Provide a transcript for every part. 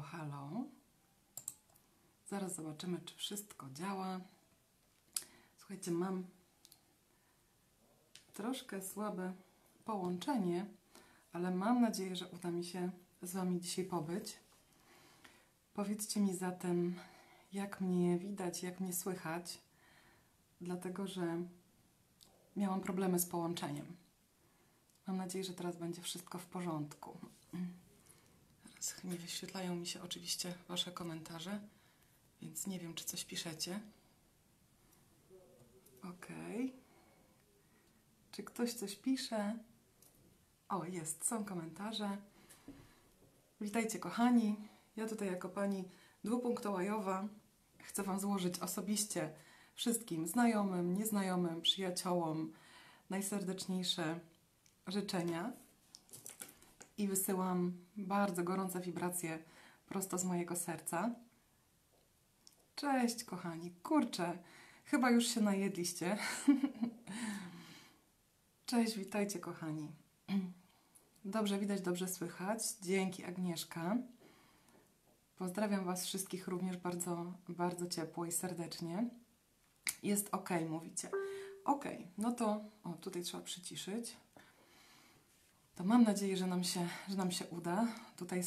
halo. Zaraz zobaczymy, czy wszystko działa. Słuchajcie, mam troszkę słabe połączenie, ale mam nadzieję, że uda mi się z Wami dzisiaj pobyć. Powiedzcie mi zatem, jak mnie widać, jak mnie słychać, dlatego że miałam problemy z połączeniem. Mam nadzieję, że teraz będzie wszystko w porządku. Teraz nie wyświetlają mi się oczywiście Wasze komentarze, więc nie wiem, czy coś piszecie. Okej. Czy ktoś coś pisze? O, jest, są komentarze. Witajcie, kochani. Ja tutaj jako pani dwupunktołajowa chcę Wam złożyć osobiście wszystkim znajomym, nieznajomym, przyjaciołom najserdeczniejsze życzenia i wysyłam bardzo gorące wibracje prosto z mojego serca. Cześć, kochani. Kurczę, chyba już się najedliście. Cześć, witajcie, kochani. Dobrze widać, dobrze słychać. Dzięki, Agnieszka. Pozdrawiam Was wszystkich również bardzo, bardzo ciepło i serdecznie. Jest ok, mówicie. Ok, no to o, tutaj trzeba przyciszyć. To mam nadzieję, że nam się uda. Tutaj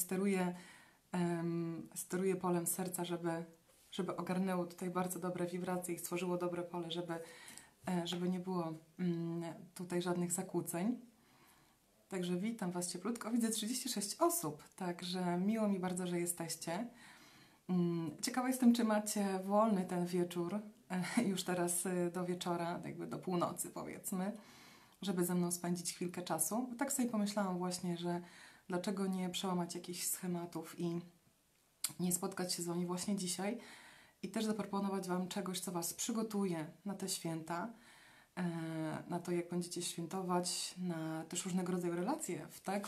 steruję polem serca, żeby ogarnęło tutaj bardzo dobre wibracje i stworzyło dobre pole, żeby nie było tutaj żadnych zakłóceń. Także witam Was cieplutko. Widzę 36 osób, także miło mi bardzo, że jesteście. Ciekawa jestem, czy macie wolny ten wieczór, już teraz do wieczora, jakby do północy powiedzmy, żeby ze mną spędzić chwilkę czasu. Bo tak sobie pomyślałam właśnie, że dlaczego nie przełamać jakichś schematów i nie spotkać się z Wami właśnie dzisiaj i też zaproponować Wam czegoś, co Was przygotuje na te święta, na to, jak będziecie świętować, na też różnego rodzaju relacje,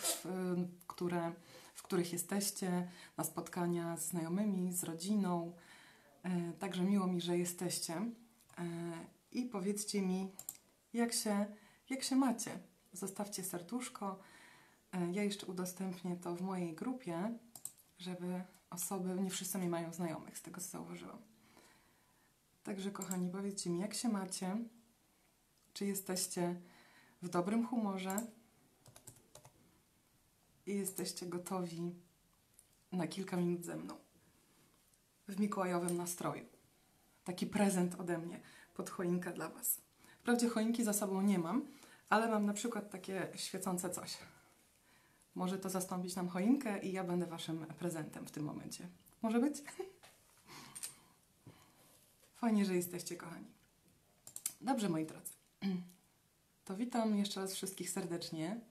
w których jesteście, na spotkania z znajomymi, z rodziną. Także miło mi, że jesteście. I powiedzcie mi, jak się macie. Zostawcie serduszko. Ja jeszcze udostępnię to w mojej grupie, żeby osoby, nie wszyscy mnie mają znajomych, z tego co zauważyłam. Także kochani, powiedzcie mi, jak się macie. Czy jesteście w dobrym humorze i jesteście gotowi na kilka minut ze mną w mikołajowym nastroju. Taki prezent ode mnie pod choinkę dla Was. Wprawdzie choinki za sobą nie mam, ale mam na przykład takie świecące coś. Może to zastąpić nam choinkę i ja będę Waszym prezentem w tym momencie. Może być? Fajnie, że jesteście, kochani. Dobrze, moi drodzy. To witam jeszcze raz wszystkich serdecznie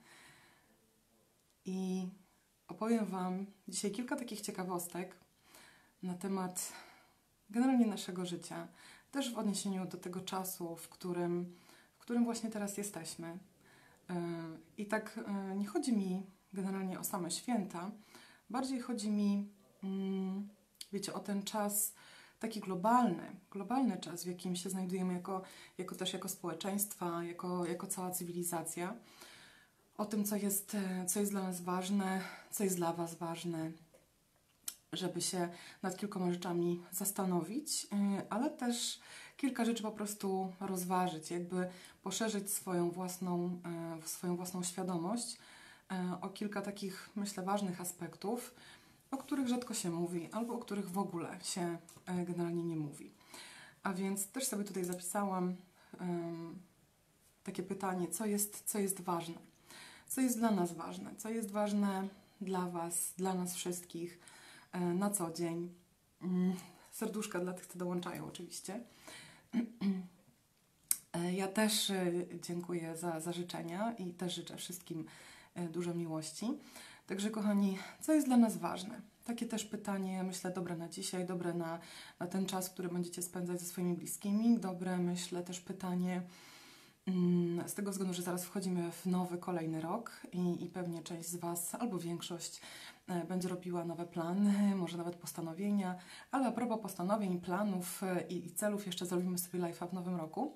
i opowiem Wam dzisiaj kilka takich ciekawostek na temat generalnie naszego życia, też w odniesieniu do tego czasu, w którym właśnie teraz jesteśmy. I tak nie chodzi mi generalnie o same święta, bardziej chodzi mi, wiecie, o ten czas taki globalny czas, w jakim się znajdujemy jako społeczeństwa, jako cała cywilizacja. O tym, co jest dla nas ważne, co jest dla Was ważne, żeby się nad kilkoma rzeczami zastanowić, ale też kilka rzeczy po prostu rozważyć, jakby poszerzyć swoją własną świadomość o kilka takich, myślę, ważnych aspektów, o których rzadko się mówi, albo o których w ogóle się generalnie nie mówi. A więc też sobie tutaj zapisałam takie pytanie, co jest ważne? Co jest dla nas ważne? Co jest ważne dla Was, dla nas wszystkich na co dzień? Serduszka dla tych, co dołączają oczywiście. Ja też dziękuję za życzenia i też życzę wszystkim dużo miłości. Także kochani, co jest dla nas ważne? Takie też pytanie, myślę, dobre na dzisiaj, dobre na ten czas, który będziecie spędzać ze swoimi bliskimi. Dobre, myślę, też pytanie z tego względu, że zaraz wchodzimy w nowy, kolejny rok i pewnie część z Was, albo większość, będzie robiła nowe plany, może nawet postanowienia. Ale a propos postanowień, planów i celów, jeszcze zrobimy sobie live'a w nowym roku.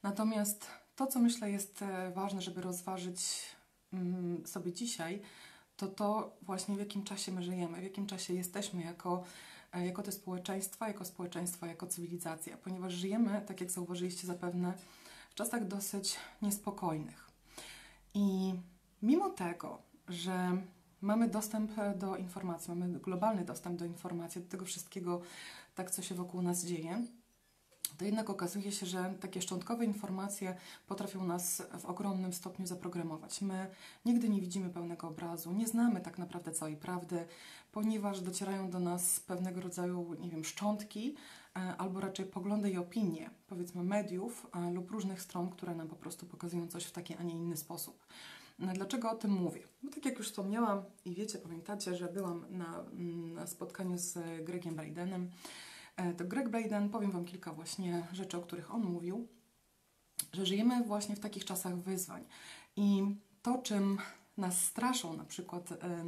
Natomiast to, co myślę jest ważne, żeby rozważyć sobie dzisiaj, to właśnie w jakim czasie my żyjemy, w jakim czasie jesteśmy jako te społeczeństwa, jako cywilizacja, ponieważ żyjemy, tak jak zauważyliście zapewne, w czasach dosyć niespokojnych. I mimo tego, że mamy dostęp do informacji, mamy globalny dostęp do informacji, do tego wszystkiego, tak co się wokół nas dzieje, to jednak okazuje się, że takie szczątkowe informacje potrafią nas w ogromnym stopniu zaprogramować. My nigdy nie widzimy pełnego obrazu, nie znamy tak naprawdę całej prawdy, ponieważ docierają do nas pewnego rodzaju, nie wiem, szczątki, albo raczej poglądy i opinie, powiedzmy mediów lub różnych stron, które nam po prostu pokazują coś w taki, a nie inny sposób. Dlaczego o tym mówię? Bo tak jak już wspomniałam i wiecie, pamiętacie, że byłam na spotkaniu z Gregiem Bradenem. To Greg Braden, powiem Wam kilka właśnie rzeczy, o których on mówił, że żyjemy właśnie w takich czasach wyzwań. I to, czym nas straszą na przykład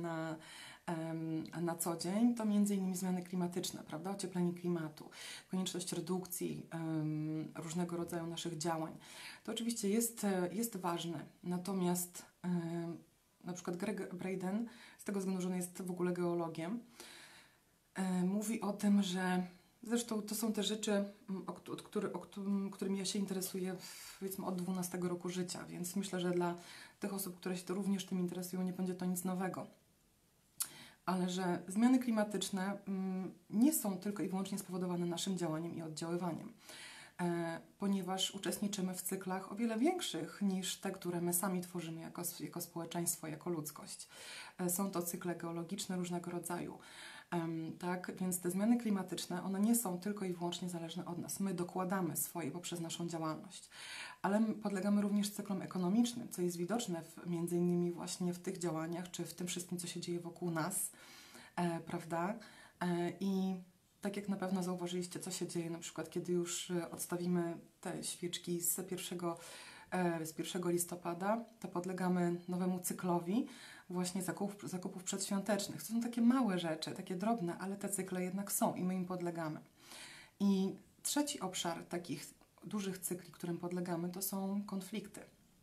na co dzień, to między innymi zmiany klimatyczne, prawda? Ocieplenie klimatu, konieczność redukcji różnego rodzaju naszych działań. To oczywiście jest ważne, natomiast na przykład Greg Braden, z tego względu, że on jest w ogóle geologiem, mówi o tym, że zresztą to są te rzeczy, którymi ja się interesuję, powiedzmy, od 12 roku życia, więc myślę, że dla tych osób, które się to również tym interesują, nie będzie to nic nowego. Ale że zmiany klimatyczne nie są tylko i wyłącznie spowodowane naszym działaniem i oddziaływaniem, ponieważ uczestniczymy w cyklach o wiele większych niż te, które my sami tworzymy jako społeczeństwo, jako ludzkość. Są to cykle geologiczne różnego rodzaju. Tak, więc te zmiany klimatyczne, one nie są tylko i wyłącznie zależne od nas. My dokładamy swoje poprzez naszą działalność, ale podlegamy również cyklom ekonomicznym, co jest widoczne między innymi właśnie w tych działaniach, czy w tym wszystkim, co się dzieje wokół nas, prawda? I tak jak na pewno zauważyliście, co się dzieje na przykład, kiedy już odstawimy te świeczki z 1 listopada, to podlegamy nowemu cyklowi właśnie zakupów przedświątecznych. To są takie małe rzeczy, takie drobne, ale te cykle jednak są i my im podlegamy. I trzeci obszar takich dużych cykli, którym podlegamy, to są konflikty.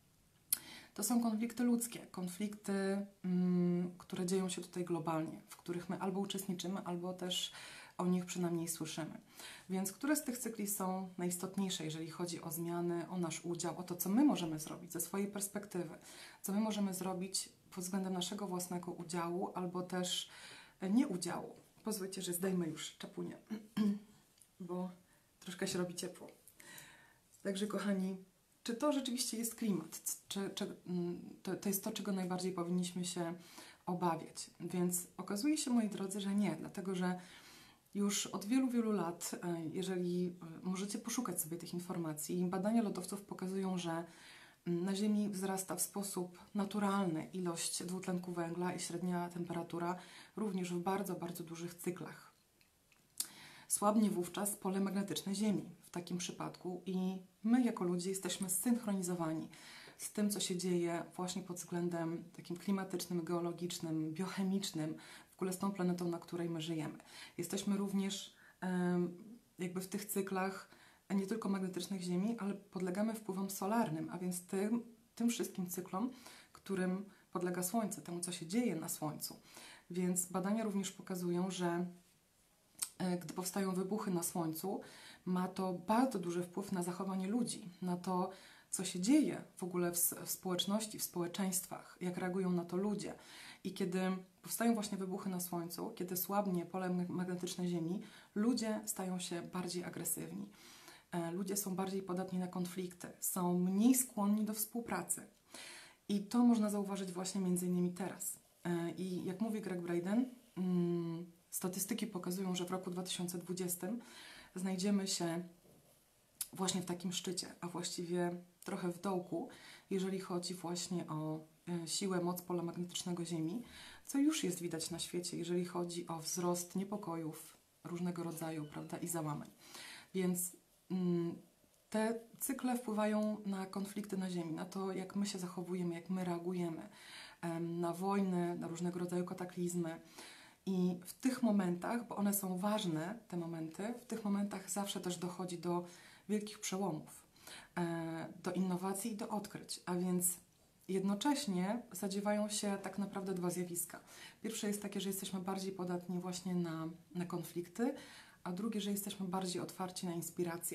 To są konflikty ludzkie, konflikty, które dzieją się tutaj globalnie, w których my albo uczestniczymy, albo też o nich przynajmniej słyszymy. Więc które z tych cykli są najistotniejsze, jeżeli chodzi o zmiany, o nasz udział, o to, co my możemy zrobić ze swojej perspektywy, co my możemy zrobić pod względem naszego własnego udziału, albo też nieudziału. Pozwólcie, że zdejmę już czapunię, bo troszkę się robi ciepło. Także kochani, czy to rzeczywiście jest klimat? Czy to jest to, czego najbardziej powinniśmy się obawiać? Więc okazuje się, moi drodzy, że nie, dlatego że już od wielu, wielu lat, jeżeli możecie poszukać sobie tych informacji, badania lodowców pokazują, że na Ziemi wzrasta w sposób naturalny ilość dwutlenku węgla i średnia temperatura również w bardzo, bardzo dużych cyklach. Słabnie wówczas pole magnetyczne Ziemi w takim przypadku i my jako ludzie jesteśmy zsynchronizowani z tym, co się dzieje właśnie pod względem takim klimatycznym, geologicznym, biochemicznym, w ogóle z tą planetą, na której my żyjemy. Jesteśmy również jakby w tych cyklach nie tylko magnetycznych Ziemi, ale podlegamy wpływom solarnym, a więc tym wszystkim cyklom, którym podlega Słońce, temu, co się dzieje na Słońcu. Więc badania również pokazują, że gdy powstają wybuchy na Słońcu, ma to bardzo duży wpływ na zachowanie ludzi, na to, co się dzieje w ogóle w społeczności, w społeczeństwach, jak reagują na to ludzie. I kiedy powstają właśnie wybuchy na Słońcu, kiedy słabnie pole magnetyczne Ziemi, ludzie stają się bardziej agresywni. Ludzie są bardziej podatni na konflikty, są mniej skłonni do współpracy. I to można zauważyć właśnie między innymi teraz. I jak mówi Greg Braden, statystyki pokazują, że w roku 2020 znajdziemy się właśnie w takim szczycie, a właściwie trochę w dołku, jeżeli chodzi właśnie o siłę, moc pola magnetycznego Ziemi, co już jest widać na świecie, jeżeli chodzi o wzrost niepokojów różnego rodzaju, prawda, i załamań. Więc te cykle wpływają na konflikty na Ziemi, na to, jak my się zachowujemy, jak my reagujemy, na wojny, na różnego rodzaju kataklizmy. I w tych momentach, bo one są ważne, te momenty, w tych momentach zawsze też dochodzi do wielkich przełomów, do innowacji i do odkryć. A więc jednocześnie zadziewają się tak naprawdę dwa zjawiska. Pierwsze jest takie, że jesteśmy bardziej podatni właśnie na konflikty, a drugie, że jesteśmy bardziej otwarci na inspiracje,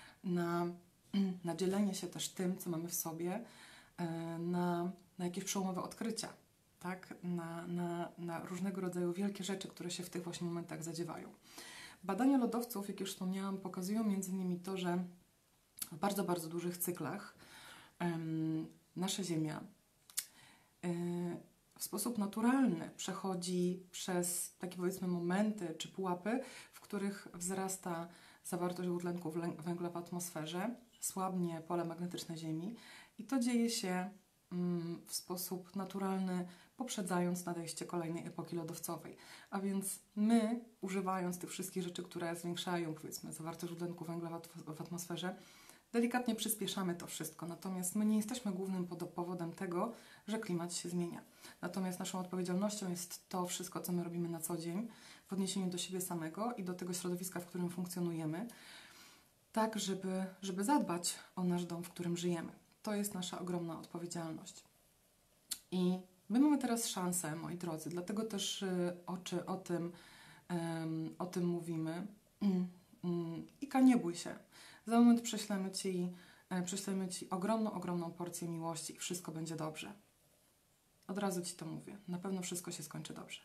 na dzielenie się też tym, co mamy w sobie, na jakieś przełomowe odkrycia, tak? Na różnego rodzaju wielkie rzeczy, które się w tych właśnie momentach zadziewają. Badania lodowców, jak już wspomniałam, pokazują między innymi to, że w bardzo, bardzo dużych cyklach nasza Ziemia w sposób naturalny przechodzi przez takie, powiedzmy, momenty czy pułapy, w których wzrasta zawartość dwutlenku węgla w atmosferze, słabnie pole magnetyczne Ziemi i to dzieje się w sposób naturalny, poprzedzając nadejście kolejnej epoki lodowcowej. A więc my, używając tych wszystkich rzeczy, które zwiększają, powiedzmy, zawartość dwutlenku węgla w atmosferze, delikatnie przyspieszamy to wszystko. Natomiast my nie jesteśmy głównym powodem tego, że klimat się zmienia. Natomiast naszą odpowiedzialnością jest to wszystko, co my robimy na co dzień w odniesieniu do siebie samego i do tego środowiska, w którym funkcjonujemy, tak, żeby zadbać o nasz dom, w którym żyjemy. To jest nasza ogromna odpowiedzialność. I my mamy teraz szansę, moi drodzy, dlatego też o tym mówimy. Ika, nie bój się. Za moment prześlemy Ci ogromną, ogromną porcję miłości i wszystko będzie dobrze. Od razu Ci to mówię. Na pewno wszystko się skończy dobrze.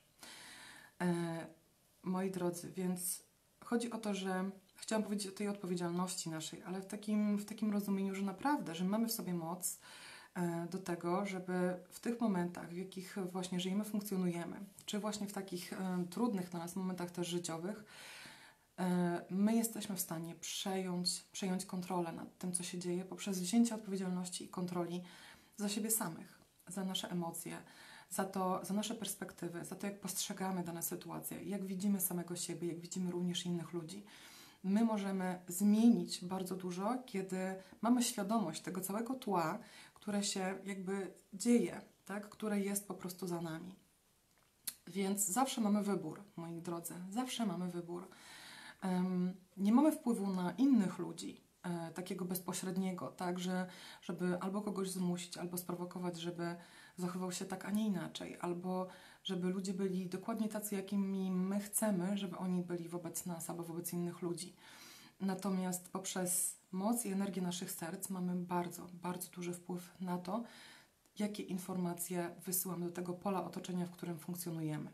Moi drodzy, więc chodzi o to, że chciałam powiedzieć o tej odpowiedzialności naszej, ale w takim rozumieniu, że naprawdę, że mamy w sobie moc do tego, żeby w tych momentach, w jakich właśnie żyjemy, funkcjonujemy, czy właśnie w takich trudnych dla nas momentach też życiowych, my jesteśmy w stanie przejąć kontrolę nad tym, co się dzieje, poprzez wzięcie odpowiedzialności i kontroli za siebie samych, za nasze emocje, za nasze perspektywy, za to, jak postrzegamy dane sytuacje, jak widzimy samego siebie, jak widzimy również innych ludzi. My możemy zmienić bardzo dużo, kiedy mamy świadomość tego całego tła, które się jakby dzieje, tak? Które jest po prostu za nami. Więc zawsze mamy wybór, moi drodzy, zawsze mamy wybór. Nie mamy wpływu na innych ludzi, takiego bezpośredniego, tak, żeby albo kogoś zmusić, albo sprowokować, żeby zachował się tak, a nie inaczej, albo żeby ludzie byli dokładnie tacy, jakimi my chcemy, żeby oni byli wobec nas albo wobec innych ludzi. Natomiast poprzez moc i energię naszych serc mamy bardzo, bardzo duży wpływ na to, jakie informacje wysyłamy do tego pola otoczenia, w którym funkcjonujemy.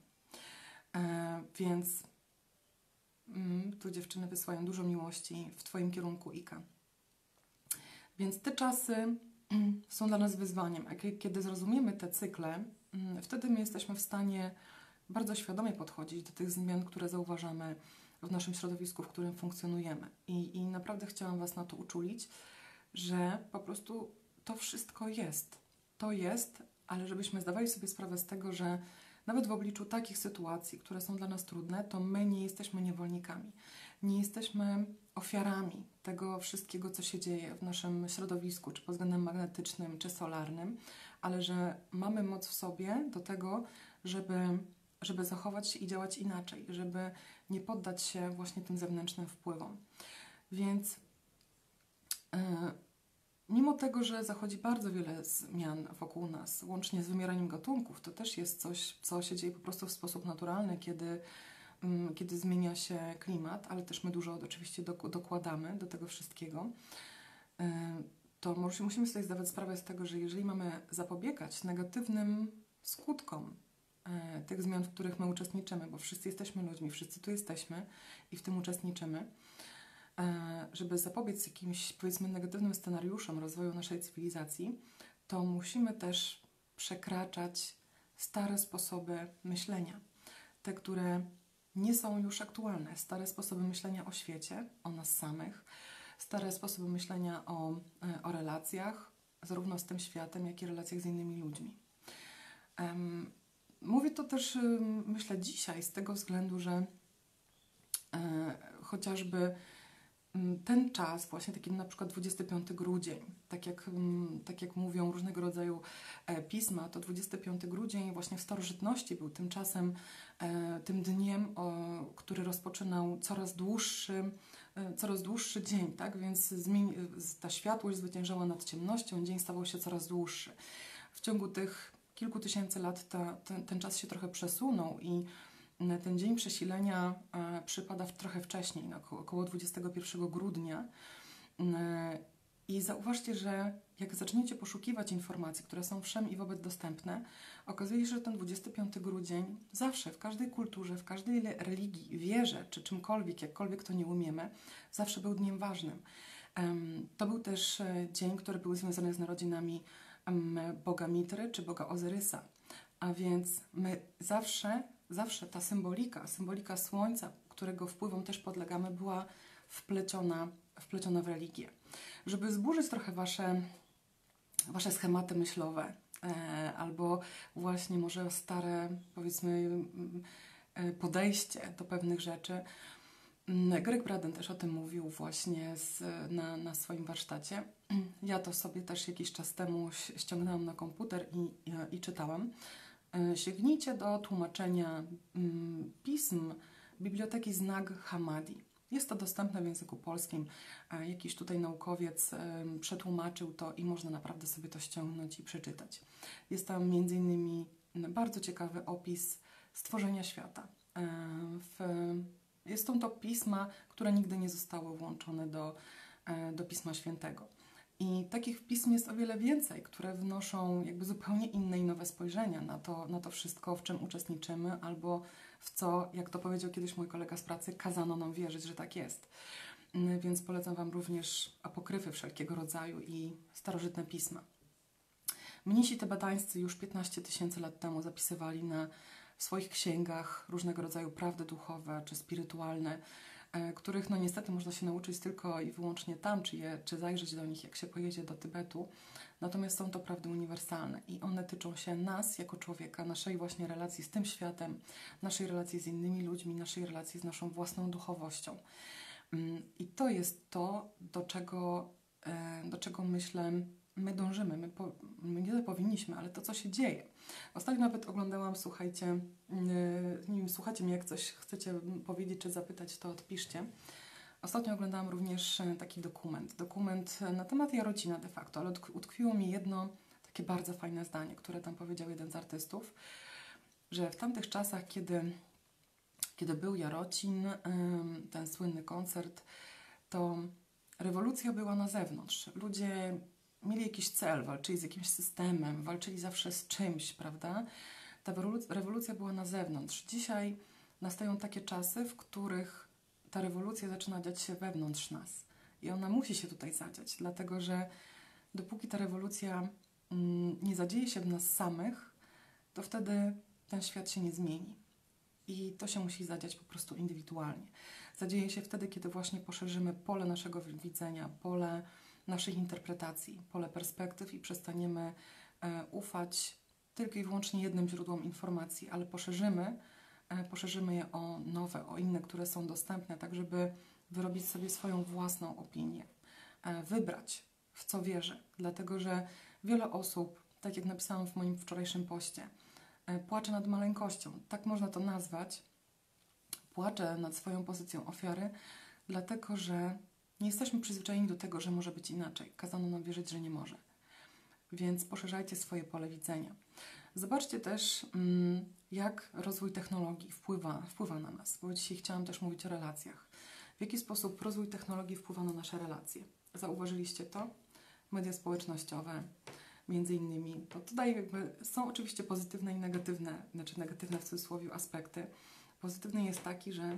Więc tu dziewczyny wysyłają dużo miłości w Twoim kierunku, Ika. Więc te czasy są dla nas wyzwaniem. A kiedy zrozumiemy te cykle, wtedy my jesteśmy w stanie bardzo świadomie podchodzić do tych zmian, które zauważamy w naszym środowisku, w którym funkcjonujemy. I naprawdę chciałam Was na to uczulić, że po prostu to wszystko jest. To jest, ale żebyśmy zdawali sobie sprawę z tego, że nawet w obliczu takich sytuacji, które są dla nas trudne, to my nie jesteśmy niewolnikami. Nie jesteśmy ofiarami tego wszystkiego, co się dzieje w naszym środowisku, czy pod względem magnetycznym, czy solarnym, ale że mamy moc w sobie do tego, żeby zachować się i działać inaczej, żeby nie poddać się właśnie tym zewnętrznym wpływom. Więc mimo tego, że zachodzi bardzo wiele zmian wokół nas, łącznie z wymieraniem gatunków, to też jest coś, co się dzieje po prostu w sposób naturalny, kiedy zmienia się klimat, ale też my dużo oczywiście dokładamy do tego wszystkiego, to musimy sobie zdawać sprawę z tego, że jeżeli mamy zapobiegać negatywnym skutkom tych zmian, w których my uczestniczymy, bo wszyscy jesteśmy ludźmi, wszyscy tu jesteśmy i w tym uczestniczymy, żeby zapobiec jakimś, powiedzmy, negatywnym scenariuszom rozwoju naszej cywilizacji, to musimy też przekraczać stare sposoby myślenia. Te, które nie są już aktualne. Stare sposoby myślenia o świecie, o nas samych, stare sposoby myślenia o relacjach, zarówno z tym światem, jak i relacjach z innymi ludźmi. Mówię to też, myślę, dzisiaj z tego względu, że chociażby ten czas, właśnie taki na przykład 25 grudzień, tak jak mówią różnego rodzaju pisma, to 25 grudzień właśnie w starożytności był tym czasem, tym dniem, który rozpoczynał coraz dłuższy dzień, tak? Więc ta światłość zwyciężała nad ciemnością, dzień stawał się coraz dłuższy. W ciągu tych kilku tysięcy lat ten czas się trochę przesunął i ten dzień przesilenia przypada trochę wcześniej, około 21 grudnia. I zauważcie, że jak zaczniecie poszukiwać informacji, które są wszem i wobec dostępne, okazuje się, że ten 25 grudzień zawsze, w każdej kulturze, w każdej religii, wierze czy czymkolwiek, jakkolwiek to nie umiemy, zawsze był dniem ważnym. To był też dzień, który był związany z narodzinami boga Mitry czy boga Ozyrysa. A więc my zawsze ta symbolika słońca, którego wpływom też podlegamy, była wpleciona w religię. Żeby zburzyć trochę wasze schematy myślowe, albo właśnie może stare, powiedzmy, podejście do pewnych rzeczy, Greg Braden też o tym mówił właśnie na swoim warsztacie. Ja to sobie też jakiś czas temu ściągnęłam na komputer i czytałam. Sięgnijcie do tłumaczenia pism Biblioteki Nag Hammadi. Jest to dostępne w języku polskim. Jakiś tutaj naukowiec przetłumaczył to i można naprawdę sobie to ściągnąć i przeczytać. Jest tam m.in. bardzo ciekawy opis stworzenia świata. Są to pisma, które nigdy nie zostały włączone do Pisma Świętego. I takich pism jest o wiele więcej, które wnoszą jakby zupełnie inne i nowe spojrzenia na to wszystko, w czym uczestniczymy, albo w co, jak to powiedział kiedyś mój kolega z pracy, kazano nam wierzyć, że tak jest. Więc polecam Wam również apokryfy wszelkiego rodzaju i starożytne pisma. Mnisi tybetańscy już 15 000 lat temu zapisywali w swoich księgach różnego rodzaju prawdy duchowe czy spirytualne, których no niestety można się nauczyć tylko i wyłącznie tam, czy zajrzeć do nich, jak się pojedzie do Tybetu. Natomiast są to prawdy uniwersalne i one tyczą się nas jako człowieka, naszej właśnie relacji z tym światem, naszej relacji z innymi ludźmi, naszej relacji z naszą własną duchowością. I to jest to, do czego myślę, my dążymy. My nie powinniśmy, ale to, co się dzieje. Ostatnio nawet oglądałam, słuchajcie, nie wiem, słuchacie mnie, jak coś chcecie powiedzieć czy zapytać, to odpiszcie. Ostatnio oglądałam również taki dokument na temat Jarocina de facto, ale utkwiło mi jedno takie bardzo fajne zdanie, które tam powiedział jeden z artystów, że w tamtych czasach, kiedy był Jarocin, ten słynny koncert, to rewolucja była na zewnątrz. Ludzie mieli jakiś cel, walczyli z jakimś systemem, walczyli zawsze z czymś, prawda? Ta rewolucja była na zewnątrz. Dzisiaj nastają takie czasy, w których ta rewolucja zaczyna dziać się wewnątrz nas. I ona musi się tutaj zadziać, dlatego że dopóki ta rewolucja nie zadzieje się w nas samych, to wtedy ten świat się nie zmieni. I to się musi zadziać po prostu indywidualnie. Zadzieje się wtedy, kiedy właśnie poszerzymy pole naszego widzenia, pole naszych interpretacji, pole perspektyw i przestaniemy ufać tylko i wyłącznie jednym źródłom informacji, ale poszerzymy je o nowe, o inne, które są dostępne, tak żeby wyrobić sobie swoją własną opinię, wybrać, w co wierzę. Dlatego, że wiele osób, tak jak napisałam w moim wczorajszym poście, płacze nad maleńkością, tak można to nazwać, płacze nad swoją pozycją ofiary, dlatego, że nie jesteśmy przyzwyczajeni do tego, że może być inaczej. Kazano nam wierzyć, że nie może. Więc poszerzajcie swoje pole widzenia. Zobaczcie też, jak rozwój technologii wpływa na nas, bo dzisiaj chciałam też mówić o relacjach. W jaki sposób rozwój technologii wpływa na nasze relacje? Zauważyliście to? Media społecznościowe, między innymi. To tutaj jakby są oczywiście pozytywne i negatywne, znaczy negatywne w cudzysłowie aspekty. Pozytywny jest taki, że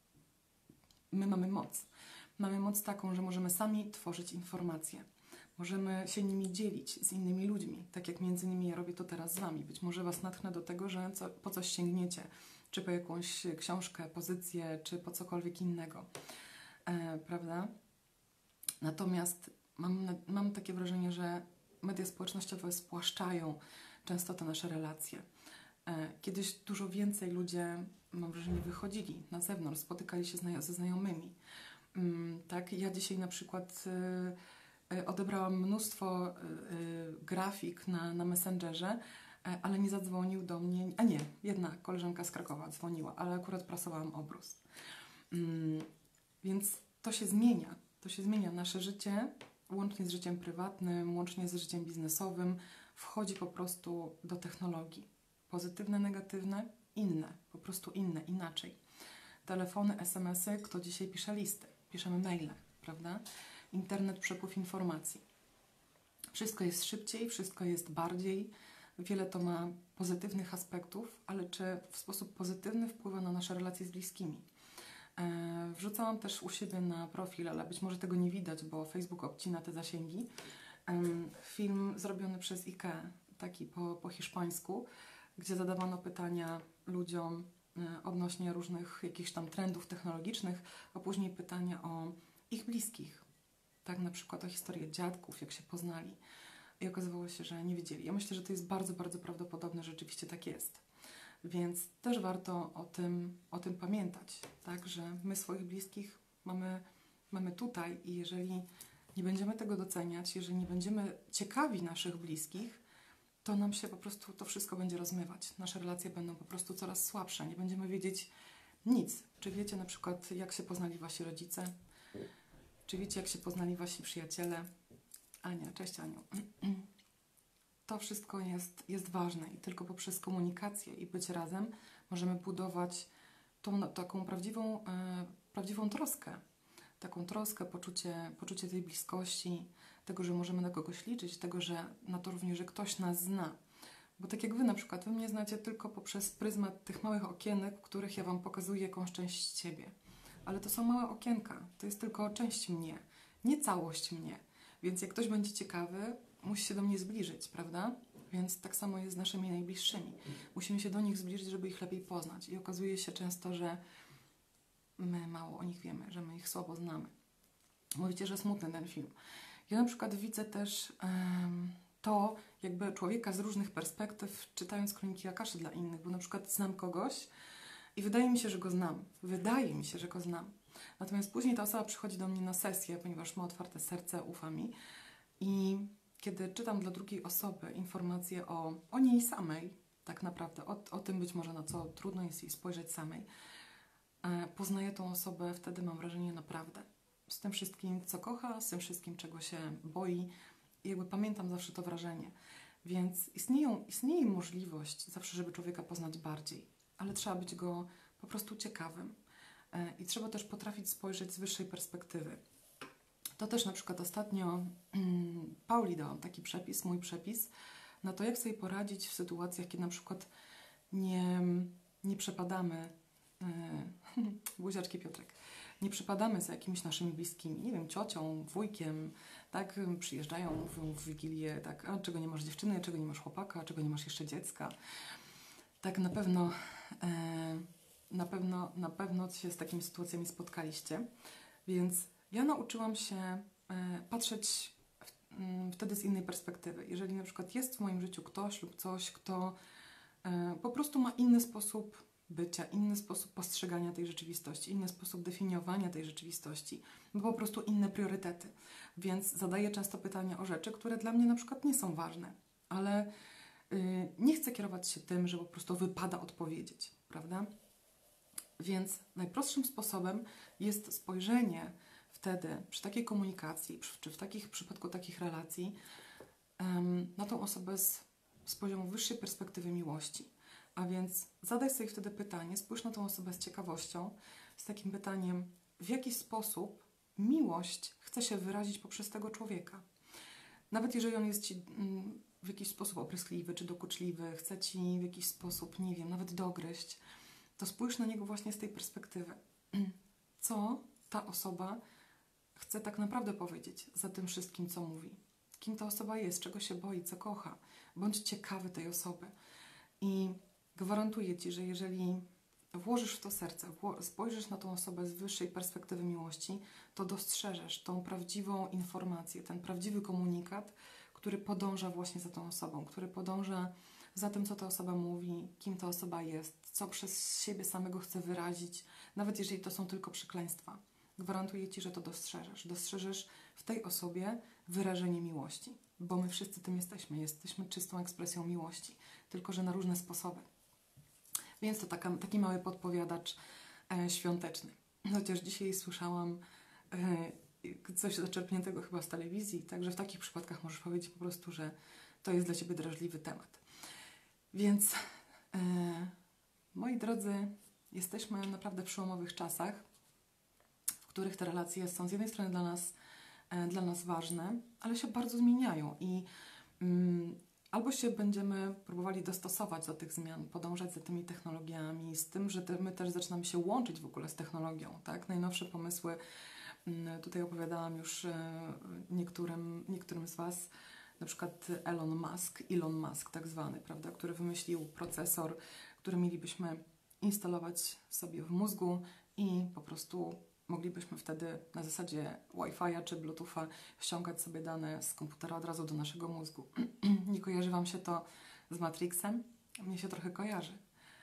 my mamy moc. Mamy moc taką, że możemy sami tworzyć informacje. Możemy się nimi dzielić z innymi ludźmi, tak jak między innymi ja robię to teraz z Wami. Być może Was natchnę do tego, że po coś sięgniecie, czy po jakąś książkę, pozycję, czy po cokolwiek innego, prawda? Natomiast mam takie wrażenie, że media społecznościowe spłaszczają często te nasze relacje. Kiedyś dużo więcej ludzie, mam wrażenie, wychodzili na zewnątrz, spotykali się ze znajomymi. Tak, ja dzisiaj na przykład odebrałam mnóstwo grafik na Messengerze, ale nie zadzwonił do mnie, jedna koleżanka z Krakowa dzwoniła, ale akurat prasowałam obrus. Więc to się zmienia nasze życie, łącznie z życiem prywatnym, łącznie z życiem biznesowym, wchodzi po prostu do technologii. Pozytywne, negatywne, inne, po prostu inne, inaczej. Telefony, SMS-y, kto dzisiaj pisze listy? Piszemy maile, prawda? Internet, przepływ informacji. Wszystko jest szybciej, wszystko jest bardziej. Wiele to ma pozytywnych aspektów, ale czy w sposób pozytywny wpływa na nasze relacje z bliskimi? Wrzucałam też u siebie na profil, ale być może tego nie widać, bo Facebook obcina te zasięgi. Film zrobiony przez IKEA, taki po hiszpańsku, gdzie zadawano pytania ludziom odnośnie różnych jakichś tam trendów technologicznych, a później pytania o ich bliskich. Tak, na przykład o historię dziadków, jak się poznali. I okazywało się, że nie wiedzieli. Ja myślę, że to jest bardzo, bardzo prawdopodobne, że rzeczywiście tak jest. Więc też warto o tym pamiętać, tak, że my swoich bliskich mamy tutaj i jeżeli nie będziemy tego doceniać, jeżeli nie będziemy ciekawi naszych bliskich, to nam się po prostu to wszystko będzie rozmywać. Nasze relacje będą po prostu coraz słabsze. Nie będziemy wiedzieć nic. Czy wiecie na przykład, jak się poznali wasi rodzice? Czy wiecie, jak się poznali wasi przyjaciele? Ania, cześć Aniu. To wszystko jest ważne i tylko poprzez komunikację i być razem możemy budować tą taką prawdziwą troskę. Taką troskę, poczucie tej bliskości, tego, że możemy na kogoś liczyć, tego, że na to również, że ktoś nas zna. Bo tak jak wy na przykład, wy mnie znacie tylko poprzez pryzmat tych małych okienek, w których ja wam pokazuję jakąś część siebie. Ale to są małe okienka, to jest tylko część mnie, nie całość mnie. Więc jak ktoś będzie ciekawy, musi się do mnie zbliżyć, prawda? Więc tak samo jest z naszymi najbliższymi. Musimy się do nich zbliżyć, żeby ich lepiej poznać. I okazuje się często, że my mało o nich wiemy, że my ich słabo znamy. Mówicie, że smutny ten film. Ja na przykład widzę też to jakby człowieka z różnych perspektyw, czytając Kroniki Akaszy dla innych, bo na przykład znam kogoś i wydaje mi się, że go znam. Wydaje mi się, że go znam. Natomiast później ta osoba przychodzi do mnie na sesję, ponieważ ma otwarte serce, ufa mi. I kiedy czytam dla drugiej osoby informacje o niej samej, tak naprawdę, o tym być może, na co trudno jest jej spojrzeć samej, poznaję tą osobę, wtedy mam wrażenie naprawdę. Z tym wszystkim, co kocha, z tym wszystkim, czego się boi. I jakby pamiętam zawsze to wrażenie. Więc istnieje możliwość zawsze, żeby człowieka poznać bardziej, ale trzeba być go po prostu ciekawym. I trzeba też potrafić spojrzeć z wyższej perspektywy. To też na przykład ostatnio Pauli dałam taki przepis, mój przepis, na to, jak sobie poradzić w sytuacjach, kiedy na przykład nie przepadamy, buziaczki Piotrek, nie przepadamy za jakimiś naszymi bliskimi, nie wiem, ciocią, wujkiem, tak, przyjeżdżają, mówią w Wigilię, tak, a czego nie masz dziewczyny, czego nie masz chłopaka, czego nie masz jeszcze dziecka. Tak, na pewno się z takimi sytuacjami spotkaliście, więc ja nauczyłam się patrzeć wtedy z innej perspektywy. Jeżeli na przykład jest w moim życiu ktoś lub coś, kto po prostu ma inny sposób bycia, inny sposób postrzegania tej rzeczywistości, inny sposób definiowania tej rzeczywistości, bo po prostu inne priorytety. Więc zadaję często pytania o rzeczy, które dla mnie na przykład nie są ważne, ale nie chcę kierować się tym, że po prostu wypada odpowiedzieć, prawda? Więc najprostszym sposobem jest spojrzenie wtedy przy takiej komunikacji, czy w przypadku takich relacji na tą osobę z poziomu wyższej perspektywy miłości. A więc zadaj sobie wtedy pytanie, spójrz na tą osobę z ciekawością, z takim pytaniem, w jaki sposób miłość chce się wyrazić poprzez tego człowieka. Nawet jeżeli on jest ci w jakiś sposób opryskliwy czy dokuczliwy, chce ci w jakiś sposób, nie wiem, nawet dogryźć, to spójrz na niego właśnie z tej perspektywy. Co ta osoba chce tak naprawdę powiedzieć za tym wszystkim, co mówi? Kim ta osoba jest, czego się boi, co kocha? Bądź ciekawy tej osoby. I gwarantuję Ci, że jeżeli włożysz w to serce, spojrzysz na tą osobę z wyższej perspektywy miłości, to dostrzeżesz tą prawdziwą informację, ten prawdziwy komunikat, który podąża właśnie za tą osobą, który podąża za tym, co ta osoba mówi, kim ta osoba jest, co przez siebie samego chce wyrazić, nawet jeżeli to są tylko przekleństwa. Gwarantuję Ci, że to dostrzeżesz. Dostrzeżesz w tej osobie wyrażenie miłości, bo my wszyscy tym jesteśmy. Jesteśmy czystą ekspresją miłości, tylko że na różne sposoby. Więc to taki mały podpowiadacz świąteczny. Chociaż dzisiaj słyszałam coś zaczerpniętego chyba z telewizji, także w takich przypadkach możesz powiedzieć po prostu, że to jest dla Ciebie drażliwy temat. Więc, moi drodzy, jesteśmy naprawdę w przełomowych czasach, w których te relacje są z jednej strony dla nas ważne, ale się bardzo zmieniają i albo się będziemy próbowali dostosować do tych zmian, podążać za tymi technologiami, z tym, że my też zaczynamy się łączyć w ogóle z technologią, tak? Najnowsze pomysły, tutaj opowiadałam już niektórym z Was, na przykład Elon Musk tak zwany, prawda, który wymyślił procesor, który mielibyśmy instalować sobie w mózgu i po prostu moglibyśmy wtedy na zasadzie Wi-Fi'a czy Bluetootha ściągać sobie dane z komputera od razu do naszego mózgu. Nie kojarzy Wam się to z Matrixem? Mnie się trochę kojarzy.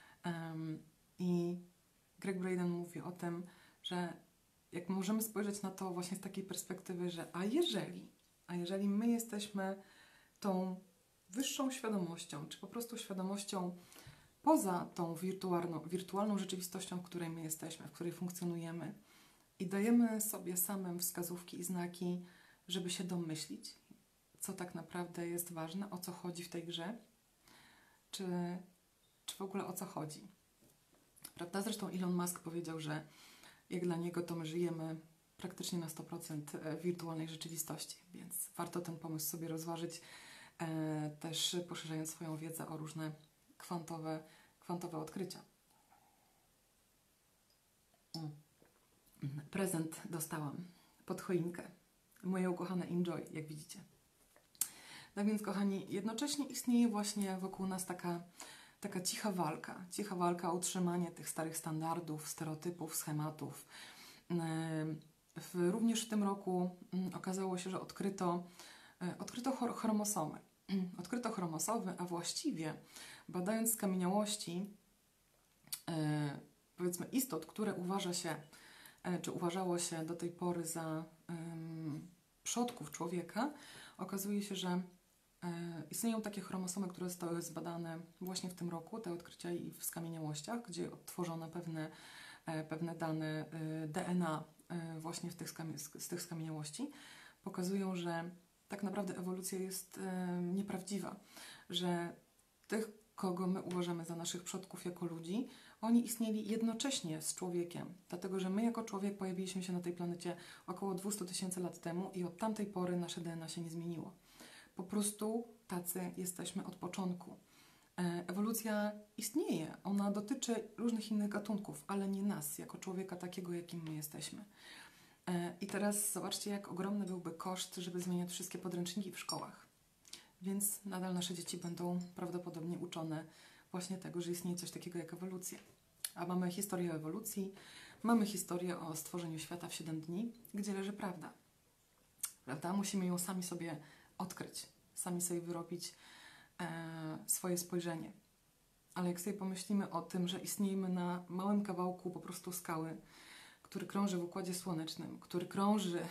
I Greg Braden mówi o tym, że jak możemy spojrzeć na to właśnie z takiej perspektywy, że a jeżeli my jesteśmy tą wyższą świadomością, czy po prostu świadomością poza tą wirtualną rzeczywistością, w której my jesteśmy, w której funkcjonujemy i dajemy sobie samym wskazówki i znaki, żeby się domyślić, co tak naprawdę jest ważne, o co chodzi w tej grze, czy w ogóle o co chodzi. Prawda? Zresztą Elon Musk powiedział, że jak dla niego to my żyjemy praktycznie na 100% w wirtualnej rzeczywistości, więc warto ten pomysł sobie rozważyć, też poszerzając swoją wiedzę o różne kwantowe odkrycia. Prezent dostałam pod choinkę. Moje ukochane Enjoy, jak widzicie. Tak więc, kochani, jednocześnie istnieje właśnie wokół nas taka cicha walka o utrzymanie tych starych standardów, stereotypów, schematów. Również w tym roku okazało się, że odkryto chromosomy. Odkryto chromosomy, a właściwie badając skamieniałości, powiedzmy istot, które uważało się do tej pory za przodków człowieka, okazuje się, że istnieją takie chromosomy, które zostały zbadane właśnie w tym roku, te odkrycia i w skamieniałościach, gdzie odtworzono pewne dane DNA właśnie z tych skamieniałości, pokazują, że tak naprawdę ewolucja jest nieprawdziwa, że tych, kogo my uważamy za naszych przodków jako ludzi, oni istnieli jednocześnie z człowiekiem, dlatego że my jako człowiek pojawiliśmy się na tej planecie około 200 000 lat temu i od tamtej pory nasze DNA się nie zmieniło. Po prostu tacy jesteśmy od początku. Ewolucja istnieje, ona dotyczy różnych innych gatunków, ale nie nas, jako człowieka takiego, jakim my jesteśmy. I teraz zobaczcie, jak ogromny byłby koszt, żeby zmieniać wszystkie podręczniki w szkołach. Więc nadal nasze dzieci będą prawdopodobnie uczone właśnie tego, że istnieje coś takiego jak ewolucja. A mamy historię o ewolucji, mamy historię o stworzeniu świata w 7 dni, gdzie leży prawda. Prawda? Musimy ją sami sobie odkryć, sami sobie wyrobić swoje spojrzenie. Ale jak sobie pomyślimy o tym, że istniejemy na małym kawałku po prostu skały, który krąży w Układzie Słonecznym, który krąży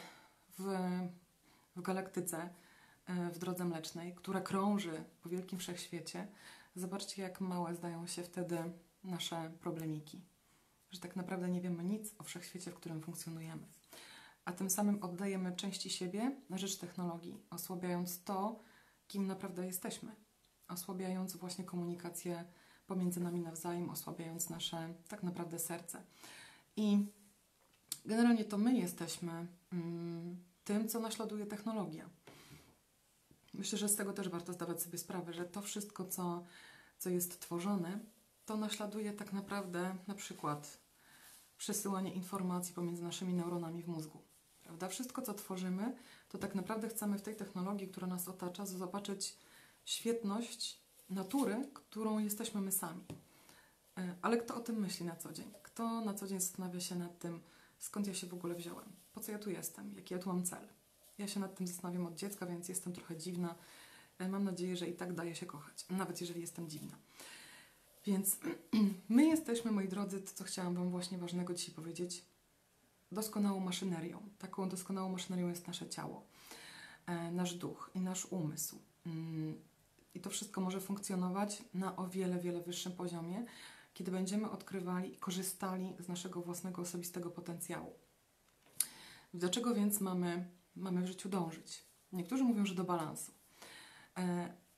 w galaktyce, w Drodze Mlecznej, która krąży po wielkim wszechświecie, zobaczcie, jak małe zdają się wtedy nasze problemiki. Że tak naprawdę nie wiemy nic o wszechświecie, w którym funkcjonujemy. A tym samym oddajemy części siebie na rzecz technologii, osłabiając to, kim naprawdę jesteśmy. Osłabiając właśnie komunikację pomiędzy nami nawzajem, osłabiając nasze tak naprawdę serce. I generalnie to my jesteśmy tym, co naśladuje technologia. Myślę, że z tego też warto zdawać sobie sprawę, że to wszystko, co jest tworzone, to naśladuje tak naprawdę na przykład przesyłanie informacji pomiędzy naszymi neuronami w mózgu. Prawda? Wszystko, co tworzymy, to tak naprawdę chcemy w tej technologii, która nas otacza, zobaczyć świetność natury, którą jesteśmy my sami. Ale kto o tym myśli na co dzień? Kto na co dzień zastanawia się nad tym, skąd ja się w ogóle wziąłem? Po co ja tu jestem? Jaki ja tu mam cel? Ja się nad tym zastanawiam od dziecka, więc jestem trochę dziwna. Mam nadzieję, że i tak daje się kochać, nawet jeżeli jestem dziwna. Więc my jesteśmy, moi drodzy, to co chciałam Wam właśnie ważnego dzisiaj powiedzieć, doskonałą maszynerią. Taką doskonałą maszynerią jest nasze ciało, nasz duch i nasz umysł. I to wszystko może funkcjonować na o wiele, wiele wyższym poziomie, kiedy będziemy odkrywali i korzystali z naszego własnego osobistego potencjału. Do czego więc mamy w życiu dążyć? Niektórzy mówią, że do balansu.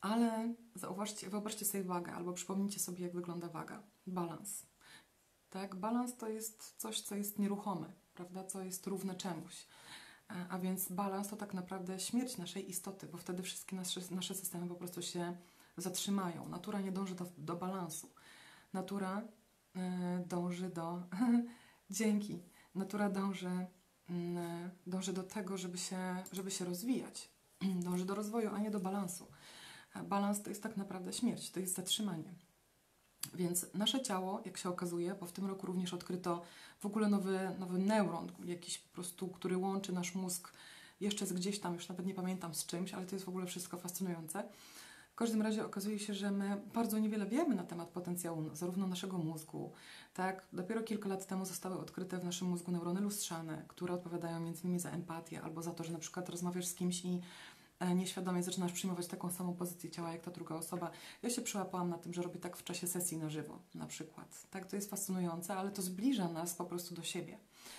Ale zauważcie, wyobraźcie sobie wagę, albo przypomnijcie sobie, jak wygląda waga. Balans. Tak? Balans to jest coś, co jest nieruchome, prawda? Co jest równe czemuś. A więc balans to tak naprawdę śmierć naszej istoty, bo wtedy wszystkie nasze systemy po prostu się zatrzymają. Natura nie dąży do balansu. Natura dąży do... Dzięki. Natura dąży do tego, żeby się rozwijać. Dąży do rozwoju, a nie do balansu. Balans to jest tak naprawdę śmierć, to jest zatrzymanie. Więc nasze ciało, jak się okazuje, bo w tym roku również odkryto w ogóle nowy neuron, jakiś po prostu, który łączy nasz mózg jeszcze z gdzieś tam, już nawet nie pamiętam z czymś, ale to jest w ogóle wszystko fascynujące. W każdym razie okazuje się, że my bardzo niewiele wiemy na temat potencjału zarówno naszego mózgu, tak? Dopiero kilka lat temu zostały odkryte w naszym mózgu neurony lustrzane, które odpowiadają m.in. za empatię albo za to, że na przykład rozmawiasz z kimś i nieświadomie zaczynasz przyjmować taką samą pozycję ciała jak ta druga osoba. Ja się przyłapałam na tym, że robię tak w czasie sesji na żywo na przykład. Tak, to jest fascynujące, ale to zbliża nas po prostu do siebie.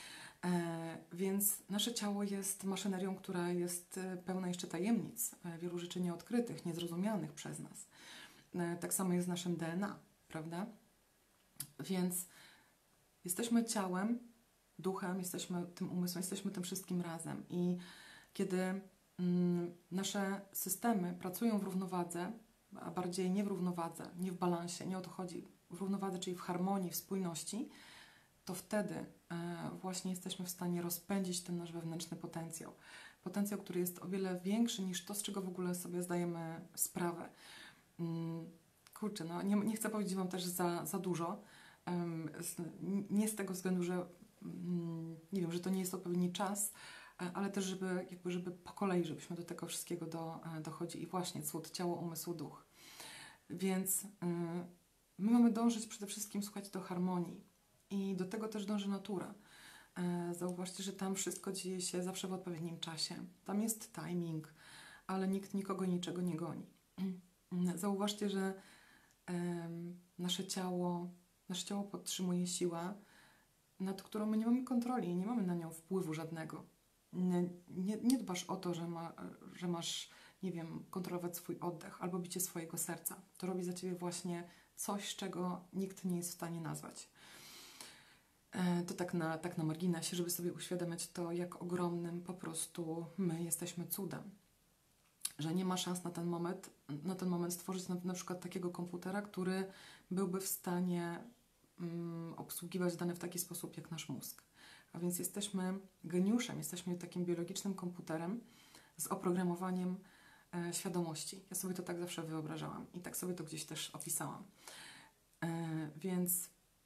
Więc nasze ciało jest maszynerią, która jest pełna jeszcze tajemnic, wielu rzeczy nieodkrytych, niezrozumianych przez nas. Tak samo jest z naszym DNA, prawda? Więc jesteśmy ciałem, duchem, jesteśmy tym umysłem, jesteśmy tym wszystkim razem. I kiedy nasze systemy pracują w równowadze, a bardziej nie w równowadze, nie w balansie, nie o to chodzi, w równowadze, czyli w harmonii, w spójności, to wtedy właśnie jesteśmy w stanie rozpędzić ten nasz wewnętrzny potencjał. Potencjał, który jest o wiele większy niż to, z czego w ogóle sobie zdajemy sprawę. Kurczę, no nie chcę powiedzieć Wam też za dużo. Nie z tego względu, że nie wiem, że to nie jest odpowiedni czas, ale też, żeby po kolei, żebyśmy do tego wszystkiego dochodzili. I właśnie cud, ciało, umysł, duch. Więc my mamy dążyć przede wszystkim, słuchać do harmonii. I do tego też dąży natura. Zauważcie, że tam wszystko dzieje się zawsze w odpowiednim czasie. Tam jest timing, ale nikt nikogo niczego nie goni. Zauważcie, że nasze ciało podtrzymuje siła, nad którą my nie mamy kontroli, nie mamy na nią wpływu żadnego. Nie dbasz o to, że masz, nie wiem, kontrolować swój oddech albo bicie swojego serca. To robi za Ciebie właśnie coś, czego nikt nie jest w stanie nazwać. To tak na marginesie, żeby sobie uświadamiać to, jak ogromnym po prostu my jesteśmy cudem. Że nie ma szans na ten moment stworzyć na przykład takiego komputera, który byłby w stanie obsługiwać dane w taki sposób jak nasz mózg. A więc jesteśmy geniuszem, jesteśmy takim biologicznym komputerem z oprogramowaniem świadomości. Ja sobie to tak zawsze wyobrażałam i tak sobie to gdzieś też opisałam. Więc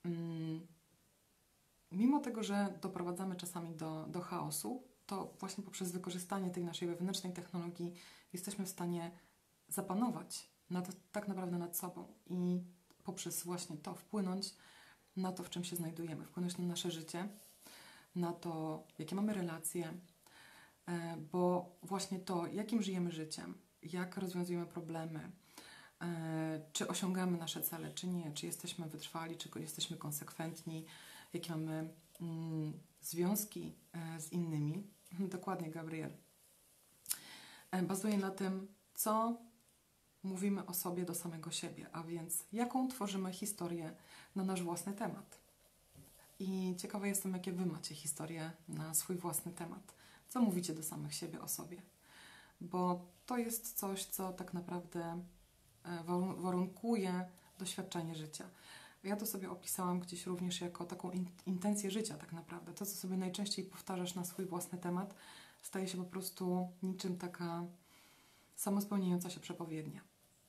mimo tego, że doprowadzamy czasami do chaosu, to właśnie poprzez wykorzystanie tej naszej wewnętrznej technologii jesteśmy w stanie zapanować tak naprawdę nad sobą i poprzez właśnie to wpłynąć na to, w czym się znajdujemy, wpłynąć na nasze życie, na to, jakie mamy relacje, bo właśnie to, jakim żyjemy życiem, jak rozwiązujemy problemy, czy osiągamy nasze cele, czy nie, czy jesteśmy wytrwali, czy jesteśmy konsekwentni, jakie mamy związki z innymi. Dokładnie, Gabriel. Bazuje na tym, co mówimy o sobie do samego siebie, a więc jaką tworzymy historię na nasz własny temat. I ciekawa jestem, jakie Wy macie historię na swój własny temat. Co mówicie do samych siebie o sobie? Bo to jest coś, co tak naprawdę warunkuje doświadczenie życia. Ja to sobie opisałam gdzieś również jako taką intencję życia tak naprawdę. To, co sobie najczęściej powtarzasz na swój własny temat, staje się po prostu niczym taka samospełniająca się przepowiednia.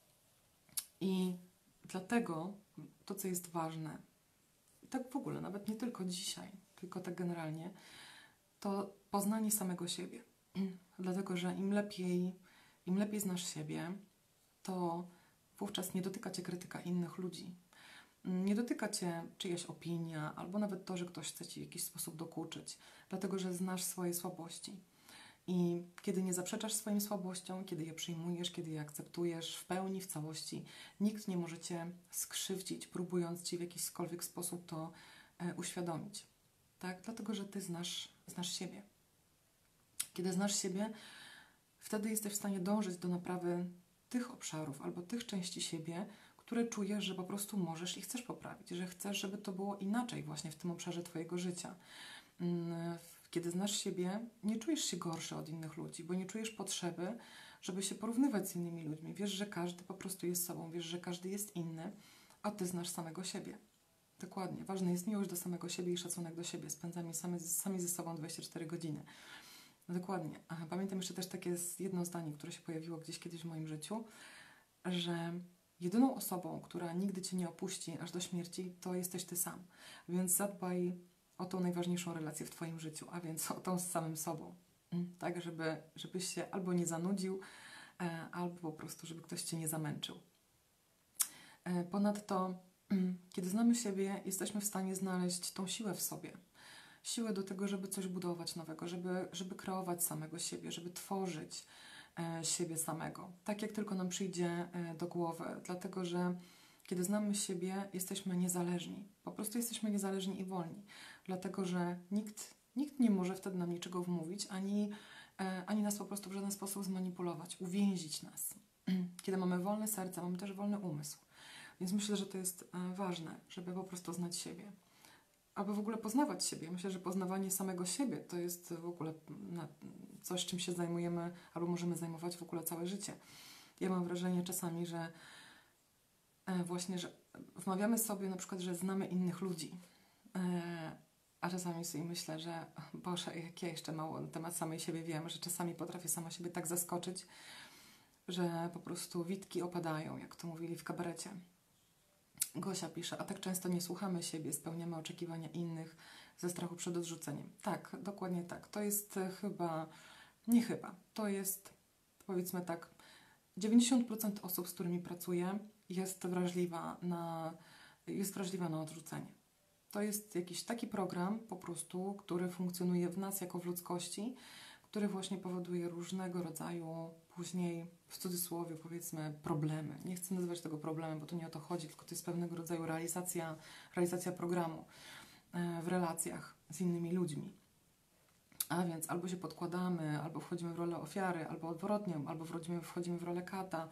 I dlatego to, co jest ważne, i tak w ogóle, nawet nie tylko dzisiaj, tylko tak generalnie, to poznanie samego siebie. Dlatego, że im lepiej znasz siebie, to wówczas nie dotyka Cię krytyka innych ludzi. Nie dotyka Cię czyjaś opinia, albo nawet to, że ktoś chce Ci w jakiś sposób dokuczyć, dlatego, że znasz swoje słabości. I kiedy nie zaprzeczasz swoim słabościom, kiedy je przyjmujesz, kiedy je akceptujesz w pełni, w całości, nikt nie może Cię skrzywdzić, próbując Ci w jakikolwiek sposób to uświadomić. Tak? Dlatego, że Ty znasz siebie. Kiedy znasz siebie, wtedy jesteś w stanie dążyć do naprawy tych obszarów albo tych części siebie, które czujesz, że po prostu możesz i chcesz poprawić, że chcesz, żeby to było inaczej właśnie w tym obszarze Twojego życia. Kiedy znasz siebie, nie czujesz się gorszy od innych ludzi, bo nie czujesz potrzeby, żeby się porównywać z innymi ludźmi. Wiesz, że każdy po prostu jest sobą, wiesz, że każdy jest inny, a Ty znasz samego siebie. Dokładnie. Ważna jest miłość do samego siebie i szacunek do siebie. Spędzamy sami ze sobą 24 godziny. Dokładnie. A pamiętam jeszcze też takie jedno zdanie, które się pojawiło gdzieś kiedyś w moim życiu, że jedyną osobą, która nigdy Cię nie opuści aż do śmierci, to jesteś Ty sam. Więc zadbaj o tą najważniejszą relację w Twoim życiu, a więc o tą z samym sobą. Tak, żebyś się albo nie zanudził, albo po prostu, żeby ktoś Cię nie zamęczył. Ponadto, kiedy znamy siebie, jesteśmy w stanie znaleźć tą siłę w sobie. Siłę do tego, żeby coś budować nowego, żeby kreować samego siebie, żeby tworzyć siebie samego. Tak jak tylko nam przyjdzie do głowy. Dlatego, że kiedy znamy siebie, jesteśmy niezależni. Po prostu jesteśmy niezależni i wolni. Dlatego, że nikt nie może wtedy nam niczego wmówić, ani nas po prostu w żaden sposób zmanipulować, uwięzić nas. Kiedy mamy wolne serce, mamy też wolny umysł. Więc myślę, że to jest ważne, żeby po prostu znać siebie. Aby w ogóle poznawać siebie. Myślę, że poznawanie samego siebie to jest w ogóle coś, czym się zajmujemy albo możemy zajmować w ogóle całe życie. Ja mam wrażenie czasami, że właśnie, że wmawiamy sobie na przykład, że znamy innych ludzi. A czasami sobie myślę, że Boże, jak ja jeszcze mało na temat samej siebie wiem, że czasami potrafię sama siebie tak zaskoczyć, że po prostu witki opadają, jak to mówili w kabarecie. Gosia pisze, a tak często nie słuchamy siebie, spełniamy oczekiwania innych ze strachu przed odrzuceniem. Tak, dokładnie tak. To jest to jest, powiedzmy tak, 90% osób, z którymi pracuję, jest wrażliwa na odrzucenie. To jest jakiś taki program po prostu, który funkcjonuje w nas jako w ludzkości, który właśnie powoduje różnego rodzaju później, w cudzysłowie powiedzmy, problemy. Nie chcę nazywać tego problemem, bo to nie o to chodzi, tylko to jest pewnego rodzaju realizacja programu w relacjach z innymi ludźmi. A więc albo się podkładamy, albo wchodzimy w rolę ofiary, albo odwrotnie, albo wchodzimy w rolę kata.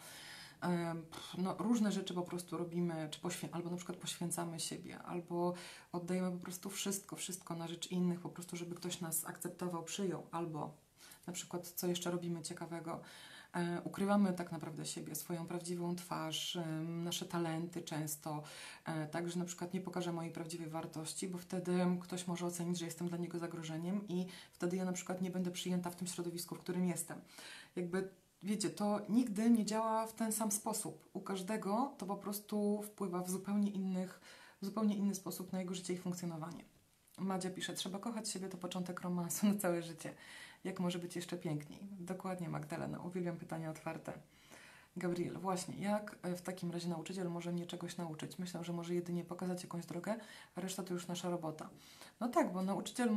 Różne rzeczy po prostu robimy, albo na przykład poświęcamy siebie, albo oddajemy po prostu wszystko na rzecz innych, po prostu, żeby ktoś nas akceptował, przyjął, albo na przykład, co jeszcze robimy ciekawego, ukrywamy tak naprawdę siebie, swoją prawdziwą twarz, nasze talenty często, tak, że na przykład nie pokażę mojej prawdziwej wartości, bo wtedy ktoś może ocenić, że jestem dla niego zagrożeniem i wtedy ja na przykład nie będę przyjęta w tym środowisku, w którym jestem. Jakby wiecie, to nigdy nie działa w ten sam sposób. U każdego to po prostu wpływa w zupełnie inny sposób na jego życie i funkcjonowanie. Madzia pisze, trzeba kochać siebie, to początek romansu na całe życie. Jak może być jeszcze piękniej? Dokładnie, Magdalena. Uwielbiam pytania otwarte. Gabriel, właśnie, jak w takim razie nauczyciel może mnie czegoś nauczyć? Myślę, że może jedynie pokazać jakąś drogę, a reszta to już nasza robota. No tak, bo nauczyciel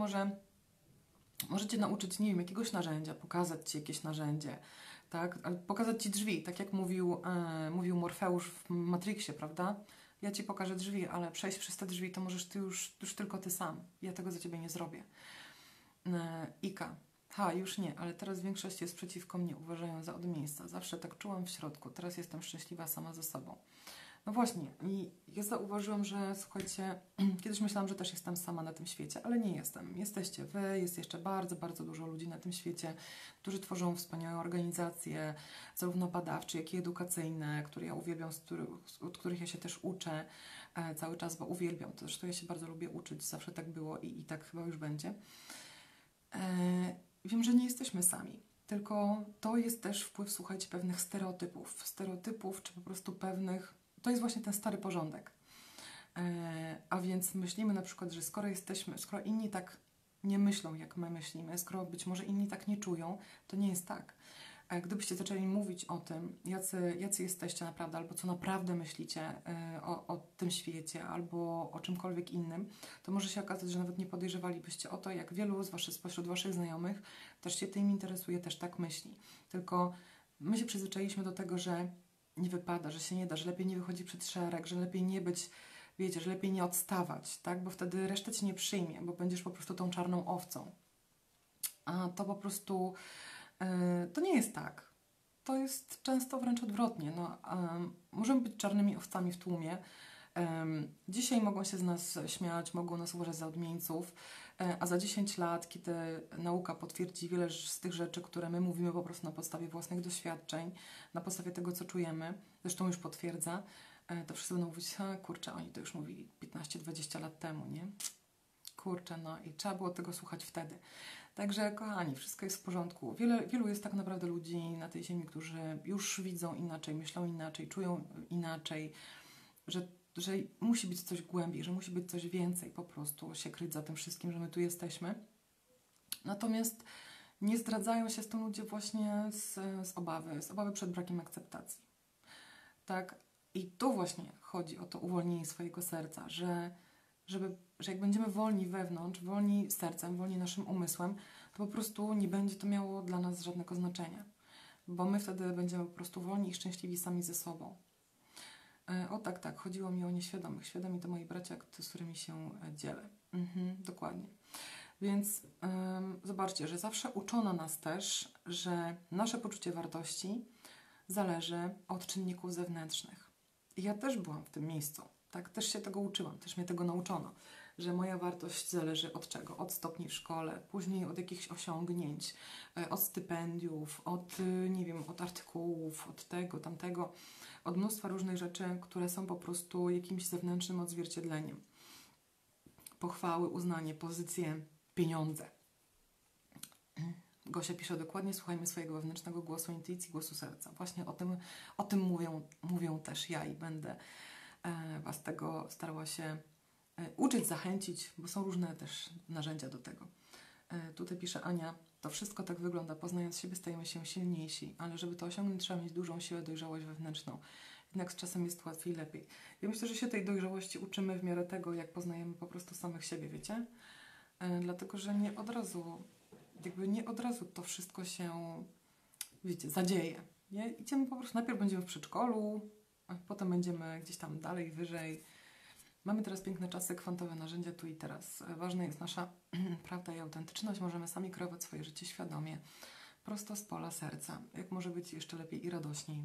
możecie nauczyć, nie wiem, jakiegoś narzędzia, pokazać Ci jakieś narzędzie, tak? Pokazać Ci drzwi, tak jak mówił Morfeusz w Matrixie, prawda? Ja Ci pokażę drzwi, ale przejść przez te drzwi to możesz Ty już tylko Ty sam. Ja tego za Ciebie nie zrobię. Ika. Już nie, ale teraz większość jest przeciwko mnie, uważają za od miejsca. Zawsze tak czułam w środku, teraz jestem szczęśliwa sama ze sobą. No właśnie, i ja zauważyłam, że słuchajcie, kiedyś myślałam, że też jestem sama na tym świecie, ale nie jestem. Jesteście Wy, jest jeszcze bardzo, bardzo dużo ludzi na tym świecie, którzy tworzą wspaniałe organizacje, zarówno badawcze, jak i edukacyjne, które ja uwielbiam, od których ja się też uczę cały czas, bo uwielbiam. To zresztą ja się bardzo lubię uczyć, zawsze tak było i tak chyba już będzie. Wiem, że nie jesteśmy sami, tylko to jest też wpływ, słuchajcie, pewnych stereotypów, czy po prostu to jest właśnie ten stary porządek. A więc myślimy na przykład, że skoro inni tak nie myślą, jak my myślimy, skoro być może inni tak nie czują, to nie jest tak. Gdybyście zaczęli mówić o tym, jacy jesteście naprawdę, albo co naprawdę myślicie o tym świecie, albo o czymkolwiek innym, to może się okazać, że nawet nie podejrzewalibyście o to, jak wielu spośród Waszych znajomych też się tym interesuje, też tak myśli. Tylko my się przyzwyczailiśmy do tego, że nie wypada, że się nie da, że lepiej nie wychodzi przed szereg, że lepiej nie być, wiecie, że lepiej nie odstawać, tak? Bo wtedy reszta Cię nie przyjmie, bo będziesz po prostu tą czarną owcą. A to po prostu to nie jest tak. to jest często wręcz odwrotnie. No, możemy być czarnymi owcami w tłumie. Dzisiaj mogą się z nas śmiać, mogą nas uważać za odmieńców, a za 10 lat, kiedy nauka potwierdzi wiele z tych rzeczy, które my mówimy po prostu na podstawie własnych doświadczeń, na podstawie tego, co czujemy, zresztą już potwierdza, to wszyscy będą mówić, kurczę, oni to już mówili 15-20 lat temu, nie? Kurczę, no i trzeba było tego słuchać wtedy. Także, kochani, wszystko jest w porządku. Wielu jest tak naprawdę ludzi na tej ziemi, którzy już widzą inaczej, myślą inaczej, czują inaczej, że musi być coś głębiej, że musi być coś więcej, po prostu się kryć za tym wszystkim, że my tu jesteśmy. Natomiast nie zdradzają się z tym ludzie właśnie z obawy przed brakiem akceptacji. Tak? I tu właśnie chodzi o to uwolnienie swojego serca, że jak będziemy wolni wewnątrz, wolni sercem, wolni naszym umysłem, to po prostu nie będzie to miało dla nas żadnego znaczenia. Bo my wtedy będziemy po prostu wolni i szczęśliwi sami ze sobą. O tak, chodziło mi o nieświadomych. Świadomi to moi bracia, z którymi się dzielę. Dokładnie. Więc zobaczcie, że zawsze uczono nas też, że nasze poczucie wartości zależy od czynników zewnętrznych. I ja też byłam w tym miejscu. Tak, też się tego uczyłam, też mnie tego nauczono, że moja wartość zależy od czego? Od stopni w szkole, później od jakichś osiągnięć, od stypendiów, nie wiem, od artykułów, od tego, tamtego, od mnóstwa różnych rzeczy, które są po prostu jakimś zewnętrznym odzwierciedleniem. Pochwały, uznanie, pozycje, pieniądze. Gosia pisze dokładnie, słuchajmy swojego wewnętrznego głosu, intuicji, głosu serca. Właśnie o tym mówią też ja i będę Was tego starała się uczyć, zachęcić, bo są różne też narzędzia do tego. Tutaj pisze Ania, to wszystko tak wygląda, poznając siebie stajemy się silniejsi, ale żeby to osiągnąć trzeba mieć dużą siłę, dojrzałość wewnętrzną. Jednak z czasem jest łatwiej i lepiej. Ja myślę, że się tej dojrzałości uczymy w miarę tego, jak poznajemy po prostu samych siebie, wiecie? Dlatego, że nie od razu to wszystko się, wiecie, zadzieje. Nie? Idziemy po prostu, najpierw będziemy w przedszkolu, a potem będziemy gdzieś tam dalej, wyżej. Mamy teraz piękne czasy, kwantowe narzędzia tu i teraz. Ważna jest nasza prawda i autentyczność. Możemy sami kreować swoje życie świadomie, prosto z pola serca. Jak może być jeszcze lepiej i radośniej.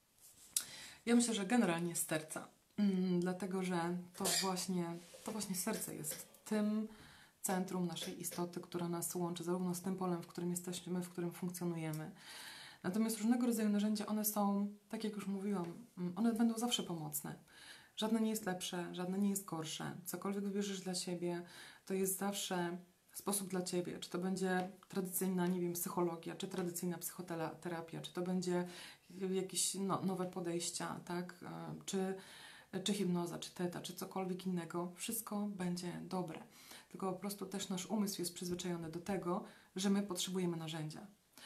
Ja myślę, że generalnie z serca. Dlatego, że to właśnie serce jest tym centrum naszej istoty, która nas łączy zarówno z tym polem, w którym jesteśmy, w którym funkcjonujemy. Natomiast różnego rodzaju narzędzia, one są, tak jak już mówiłam, one będą zawsze pomocne. Żadne nie jest lepsze, żadne nie jest gorsze. Cokolwiek wybierzesz dla siebie, to jest zawsze sposób dla Ciebie. Czy to będzie tradycyjna, nie wiem, psychologia, czy tradycyjna psychoterapia, czy to będzie jakieś nowe podejścia, tak? Czy hipnoza, czy teta, czy cokolwiek innego. Wszystko będzie dobre. Tylko po prostu też nasz umysł jest przyzwyczajony do tego, że my potrzebujemy narzędzia.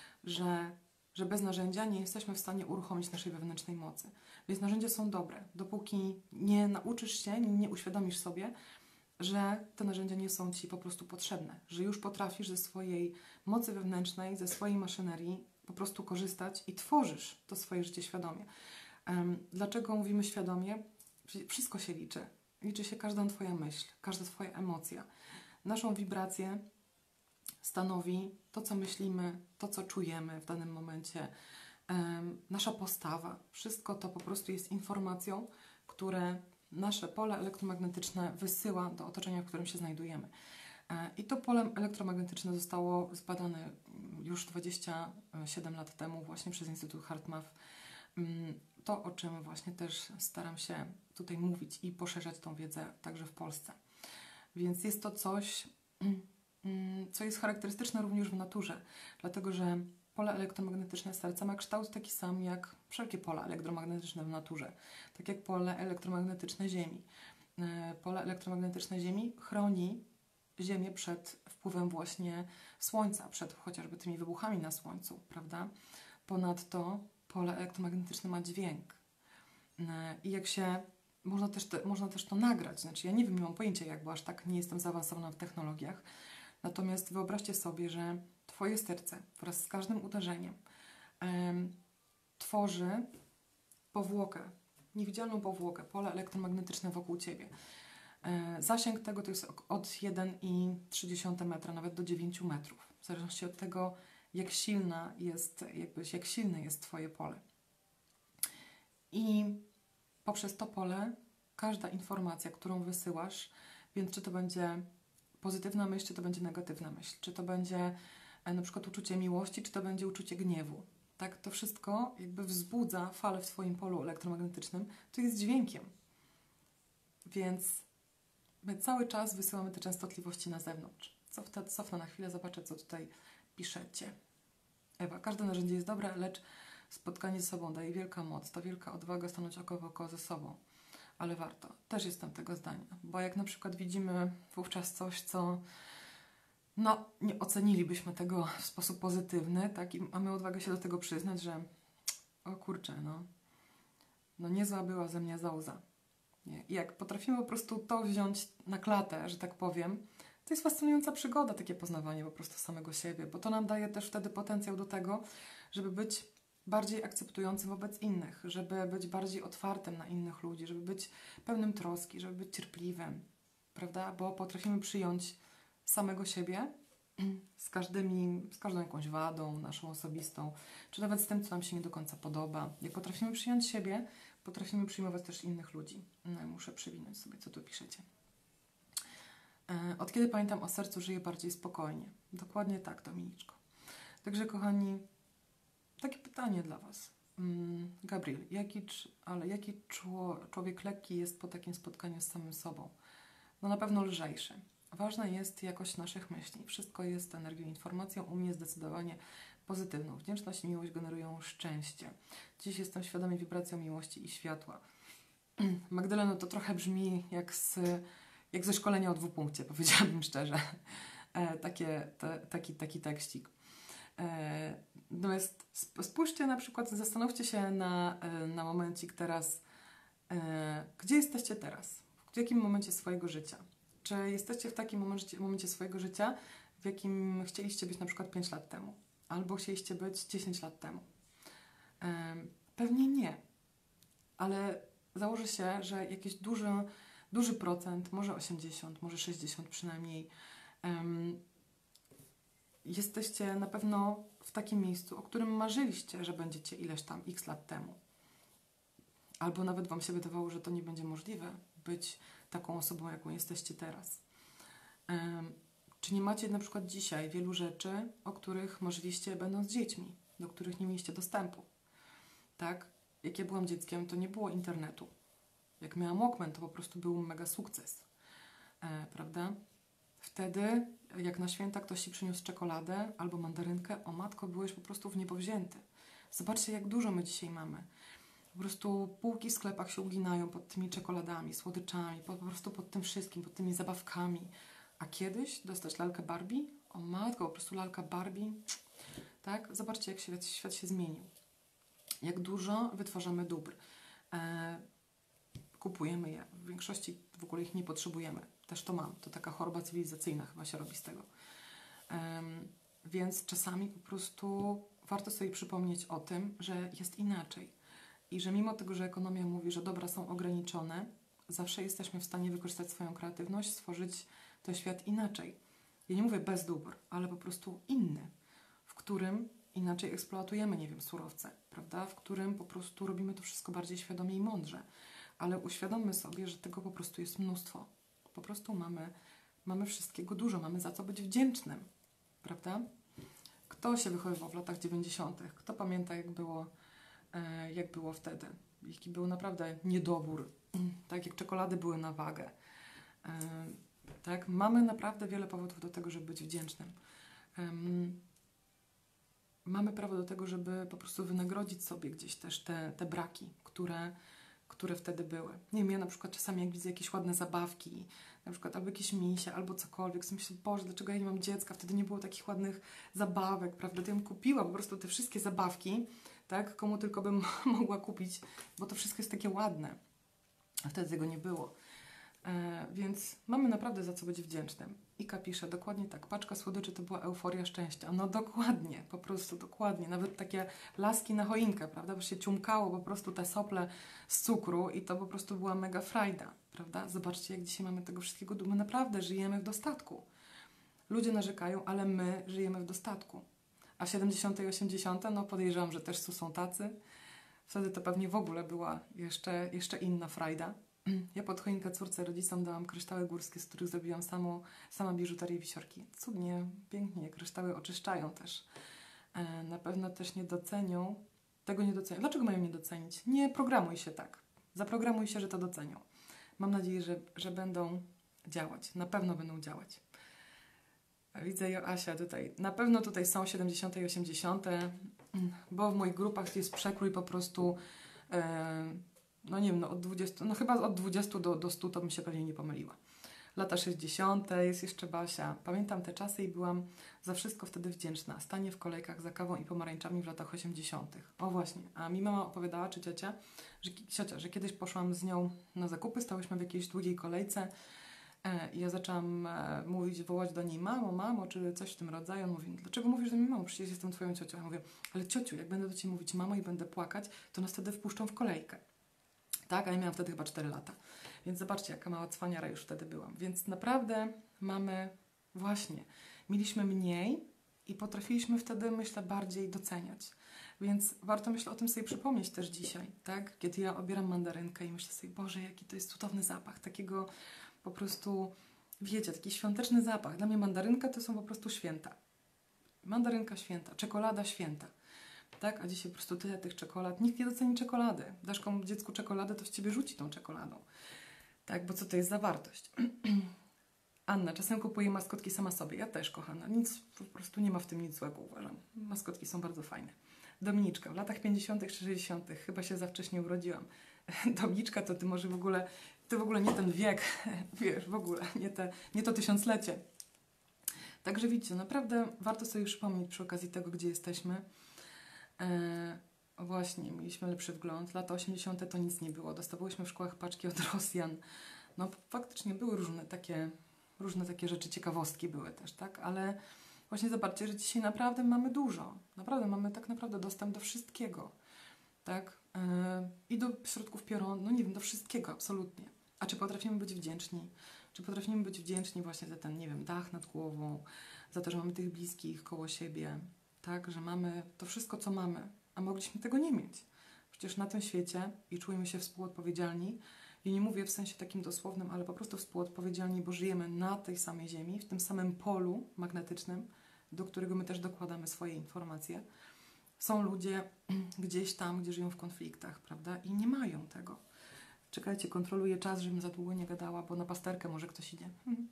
Że bez narzędzia nie jesteśmy w stanie uruchomić naszej wewnętrznej mocy. Więc narzędzia są dobre, dopóki nie nauczysz się, nie uświadomisz sobie, że te narzędzia nie są Ci po prostu potrzebne, że już potrafisz ze swojej mocy wewnętrznej, ze swojej maszynerii po prostu korzystać i tworzysz to swoje życie świadomie. Dlaczego mówimy świadomie? Wszystko się liczy. Liczy się każda Twoja myśl, każda Twoja emocja. Naszą wibrację stanowi to, co myślimy, to, co czujemy w danym momencie, nasza postawa. Wszystko to po prostu jest informacją, które nasze pole elektromagnetyczne wysyła do otoczenia, w którym się znajdujemy. I to pole elektromagnetyczne zostało zbadane już 27 lat temu właśnie przez Instytut HeartMath. To, o czym właśnie też staram się tutaj mówić i poszerzać tą wiedzę także w Polsce. Więc jest to coś, co jest charakterystyczne również w naturze, dlatego że pole elektromagnetyczne serca ma kształt taki sam jak wszelkie pola elektromagnetyczne w naturze, tak jak pole elektromagnetyczne Ziemi. Pole elektromagnetyczne Ziemi chroni Ziemię przed wpływem właśnie Słońca, przed chociażby tymi wybuchami na Słońcu, prawda? Ponadto pole elektromagnetyczne ma dźwięk. I jak się... Można też to nagrać. Znaczy ja nie wiem, nie mam pojęcia jak, bo aż tak nie jestem zaawansowana w technologiach. Natomiast wyobraźcie sobie, że Twoje serce wraz z każdym uderzeniem tworzy powłokę, niewidzialną powłokę, pole elektromagnetyczne wokół Ciebie. Zasięg tego to jest od 1,3 metra, nawet do 9 metrów. W zależności od tego, jak jak silne jest Twoje pole. I poprzez to pole każda informacja, którą wysyłasz, więc czy to będzie pozytywna myśl, czy to będzie negatywna myśl, czy to będzie na przykład uczucie miłości, czy to będzie uczucie gniewu. Tak, to wszystko jakby wzbudza falę w Twoim polu elektromagnetycznym, to jest dźwiękiem. Więc my cały czas wysyłamy te częstotliwości na zewnątrz. Cofnę na chwilę, zobaczę, co tutaj piszecie. Ewa, każde narzędzie jest dobre, lecz spotkanie z sobą daje wielka moc, to wielka odwaga stanąć oko w oko ze sobą. Ale warto. Też jestem tego zdania. Bo jak na przykład widzimy wówczas coś, co nie ocenilibyśmy tego w sposób pozytywny, tak? I mamy odwagę się do tego przyznać, że o kurczę, niezła była ze mnie załza. Nie? I jak potrafimy po prostu to wziąć na klatę, że tak powiem, to jest fascynująca przygoda, takie poznawanie po prostu samego siebie, bo to nam daje też wtedy potencjał do tego, żeby być bardziej akceptującym wobec innych, żeby być bardziej otwartym na innych ludzi, żeby być pełnym troski, żeby być cierpliwym, prawda? Bo potrafimy przyjąć samego siebie z każdą jakąś wadą naszą osobistą, czy nawet z tym, co nam się nie do końca podoba. Jak potrafimy przyjąć siebie, potrafimy przyjmować też innych ludzi. Muszę przewinąć sobie, co tu piszecie. Od kiedy pamiętam o sercu, żyję bardziej spokojnie. Dokładnie tak, Dominiczko. Także, kochani, takie pytanie dla Was. Gabriel, jaki człowiek lekki jest po takim spotkaniu z samym sobą? Na pewno lżejszy. Ważna jest jakość naszych myśli. Wszystko jest energią, informacją. U mnie zdecydowanie pozytywną. Wdzięczność i miłość generują szczęście. Dziś jestem świadomy wibracją miłości i światła. Magdaleno, to trochę brzmi jak ze szkolenia o 2 punkcie, powiedziałabym szczerze. Taki tekstik. Natomiast spójrzcie na przykład, zastanówcie się na momencik teraz, gdzie jesteście teraz? W jakim momencie swojego życia? Czy jesteście w takim momencie swojego życia, w jakim chcieliście być na przykład 5 lat temu? Albo chcieliście być 10 lat temu? Pewnie nie. Ale założę się, że jakiś duży procent, może 80, może 60 przynajmniej, jesteście na pewno w takim miejscu, o którym marzyliście, że będziecie ileś tam x lat temu. Albo nawet Wam się wydawało, że to nie będzie możliwe być taką osobą, jaką jesteście teraz. Czy nie macie na przykład dzisiaj wielu rzeczy, o których marzyliście będąc dziećmi, do których nie mieliście dostępu? Tak? Jak ja byłam dzieckiem, to nie było internetu. Jak miałam Walkman, to po prostu był mega sukces. Prawda? Wtedy, jak na święta ktoś Ci przyniósł czekoladę albo mandarynkę, o matko, byłeś po prostu w niebo wzięty. Zobaczcie, jak dużo my dzisiaj mamy. Po prostu półki w sklepach się uginają pod tymi czekoladami, słodyczami, po prostu pod tym wszystkim, pod tymi zabawkami. A kiedyś dostać lalkę Barbie? O matko, po prostu lalka Barbie. Tak? Zobaczcie, jak świat się zmienił. Jak dużo wytwarzamy dóbr. Kupujemy je. W większości w ogóle ich nie potrzebujemy. Też to mam. To taka choroba cywilizacyjna chyba się robi z tego. Więc czasami po prostu warto sobie przypomnieć o tym, że jest inaczej. I że mimo tego, że ekonomia mówi, że dobra są ograniczone, zawsze jesteśmy w stanie wykorzystać swoją kreatywność, stworzyć ten świat inaczej. Ja nie mówię bez dóbr, ale po prostu inny, w którym inaczej eksploatujemy, nie wiem, surowce, prawda? W którym po prostu robimy to wszystko bardziej świadomie i mądrze. Ale uświadommy sobie, że tego po prostu jest mnóstwo. Po prostu mamy wszystkiego dużo, mamy za co być wdzięcznym, prawda? Kto się wychowywał w latach 90., kto pamięta, jak było wtedy? Jaki był naprawdę niedobór, tak jak czekolady były na wagę. Tak? Mamy naprawdę wiele powodów do tego, żeby być wdzięcznym. Mamy prawo do tego, żeby po prostu wynagrodzić sobie gdzieś też te braki, które wtedy były. Nie wiem, ja na przykład czasami jak widzę jakieś ładne zabawki, na przykład albo jakieś misie, albo cokolwiek, sobie myślę, Boże, dlaczego ja nie mam dziecka? Wtedy nie było takich ładnych zabawek, prawda? To ja bym kupiła po prostu te wszystkie zabawki, tak? Komu tylko bym mogła kupić, bo to wszystko jest takie ładne. A wtedy tego nie było. Więc mamy naprawdę za co być wdzięcznym. Ika pisze, dokładnie tak, paczka słodyczy to była euforia szczęścia. No dokładnie, po prostu dokładnie. Nawet takie laski na choinkę, prawda? Bo się ciumkało po prostu te sople z cukru i to po prostu była mega frajda, prawda? Zobaczcie, jak dzisiaj mamy tego wszystkiego. My naprawdę żyjemy w dostatku. Ludzie narzekają, ale my żyjemy w dostatku. A 70. i 80. no podejrzewam, że też tu są tacy. Wtedy to pewnie w ogóle była jeszcze inna frajda. Ja pod choinkę córce rodzicom dałam kryształy górskie, z których zrobiłam sama biżuterię wisiorki. Cudnie, pięknie, kryształy oczyszczają też. Na pewno też nie docenią, tego nie docenią. Dlaczego mają nie docenić? Nie programuj się tak. Zaprogramuj się, że to docenią. Mam nadzieję, że będą działać. Na pewno będą działać. Widzę Joasia tutaj. Na pewno tutaj są 70. i 80., bo w moich grupach jest przekrój po prostu, no nie wiem, no od 20, no chyba od 20 do 100 to bym się pewnie nie pomyliła. Lata 60. jest jeszcze Basia. Pamiętam te czasy i byłam za wszystko wtedy wdzięczna. Stanie w kolejkach za kawą i pomarańczami w latach 80. O właśnie, a mi mama opowiadała, czy ciocia, że kiedyś poszłam z nią na zakupy, stałyśmy w jakiejś długiej kolejce i ja zaczęłam wołać do niej mamo, czy coś w tym rodzaju. On mówi, dlaczego mówisz do mnie mamo? Przecież jestem twoją ciocią. Ja mówię, ale ciociu, jak będę do ciebie mówić mamo i będę płakać, to nas wtedy wpuszczą w kolejkę. Tak, a ja miałam wtedy chyba 4 lata. Więc zobaczcie, jaka mała cwaniara już wtedy byłam. Więc naprawdę mieliśmy mniej i potrafiliśmy wtedy, myślę, bardziej doceniać. Więc warto, myślę, o tym sobie przypomnieć też dzisiaj, tak? Kiedy ja obieram mandarynkę i myślę sobie, Boże, jaki to jest cudowny zapach, takiego po prostu, wiecie, taki świąteczny zapach. Dla mnie mandarynka to są po prostu święta. Mandarynka święta, czekolada święta. Tak? A dzisiaj po prostu tyle tych czekolad. Nikt nie doceni czekolady. Dasz komuś dziecku czekoladę, to z ciebie rzuci tą czekoladą. Tak, bo co to jest za wartość? Anna, czasem kupuję maskotki sama sobie. Ja też, kochana. Nic, po prostu nie ma w tym nic złego, uważam. Maskotki są bardzo fajne. Dominiczka, w latach 50., 60. chyba się za wcześnie urodziłam. Dominiczka, to ty może w ogóle nie ten wiek, wiesz, w ogóle, nie to tysiąclecie. Także widzicie, naprawdę warto sobie przypomnieć przy okazji tego, gdzie jesteśmy. Właśnie, mieliśmy lepszy wgląd. Lata 80. to nic nie było. Dostawałyśmy w szkołach paczki od Rosjan. No faktycznie były różne takie rzeczy, ciekawostki były też, tak? Ale właśnie zobaczcie, że dzisiaj naprawdę mamy dużo. Naprawdę mamy tak naprawdę dostęp do wszystkiego, tak? I do środków piorun, no nie wiem, do wszystkiego absolutnie. A czy potrafimy być wdzięczni? Czy potrafimy być wdzięczni właśnie za ten, nie wiem, dach nad głową, za to, że mamy tych bliskich koło siebie, tak? Że mamy to wszystko, co mamy, a mogliśmy tego nie mieć. Przecież na tym świecie i czujemy się współodpowiedzialni. I nie mówię w sensie takim dosłownym, ale po prostu współodpowiedzialni, bo żyjemy na tej samej Ziemi, w tym samym polu magnetycznym, do którego my też dokładamy swoje informacje. Są ludzie gdzieś tam, gdzie żyją w konfliktach, prawda? I nie mają tego. Czekajcie, kontroluję czas, żebym za długo nie gadała, bo na pasterkę może ktoś idzie.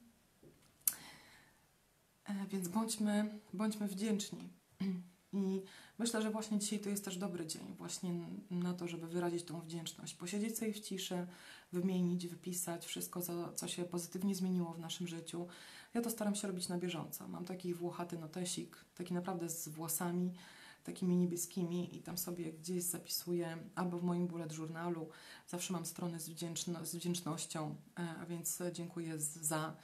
Więc bądźmy wdzięczni. I myślę, że właśnie dzisiaj to jest też dobry dzień właśnie na to, żeby wyrazić tą wdzięczność. Posiedzieć sobie w ciszy, wymienić, wypisać wszystko, co się pozytywnie zmieniło w naszym życiu. Ja to staram się robić na bieżąco. Mam taki włochaty notesik, taki naprawdę z włosami, takimi niebieskimi i tam sobie gdzieś zapisuję, albo w moim bullet journalu. Zawsze mam strony z wdzięcznością, a więc dziękuję za...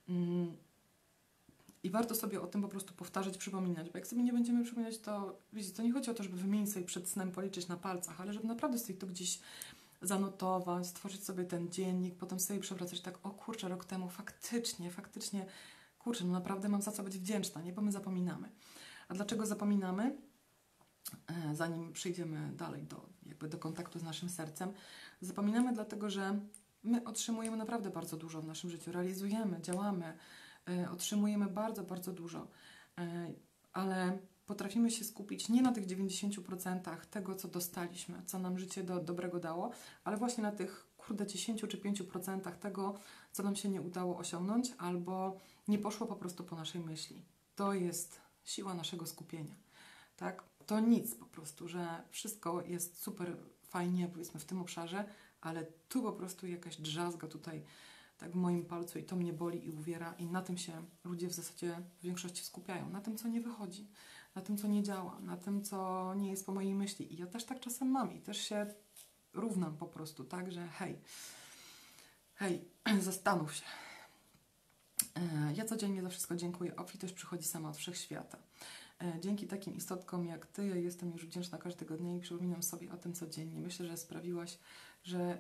I warto sobie o tym po prostu powtarzać, przypominać, bo jak sobie nie będziemy przypominać, to wiecie, to nie chodzi o to, żeby wymienić sobie przed snem, policzyć na palcach, ale żeby naprawdę sobie to gdzieś zanotować, stworzyć sobie ten dziennik, potem sobie przewracać tak, o kurczę, rok temu faktycznie, kurczę, no naprawdę mam za co być wdzięczna, nie, bo my zapominamy. A dlaczego zapominamy? Zanim przyjdziemy dalej do kontaktu z naszym sercem, zapominamy dlatego, że my otrzymujemy naprawdę bardzo dużo w naszym życiu, realizujemy, działamy, otrzymujemy bardzo, bardzo dużo, ale potrafimy się skupić nie na tych 90% tego, co dostaliśmy, co nam życie dobrego dało, ale właśnie na tych 10 czy 5% tego, co nam się nie udało osiągnąć albo nie poszło po prostu po naszej myśli. To jest siła naszego skupienia, tak? To nic po prostu, że wszystko jest super fajnie, powiedzmy, w tym obszarze, ale tu po prostu jakaś drzazga tutaj tak w moim palcu i to mnie boli i uwiera i na tym się ludzie w zasadzie w większości skupiają. Na tym, co nie wychodzi, na tym, co nie działa, na tym, co nie jest po mojej myśli. I ja też tak czasem mam i też się równam po prostu, tak, że hej, zastanów się. Ja codziennie za wszystko dziękuję. Obfitość przychodzi sama od wszechświata. Dzięki takim istotkom jak Ty, ja jestem już wdzięczna każdego dnia i przypominam sobie o tym codziennie. Myślę, że sprawiłaś, że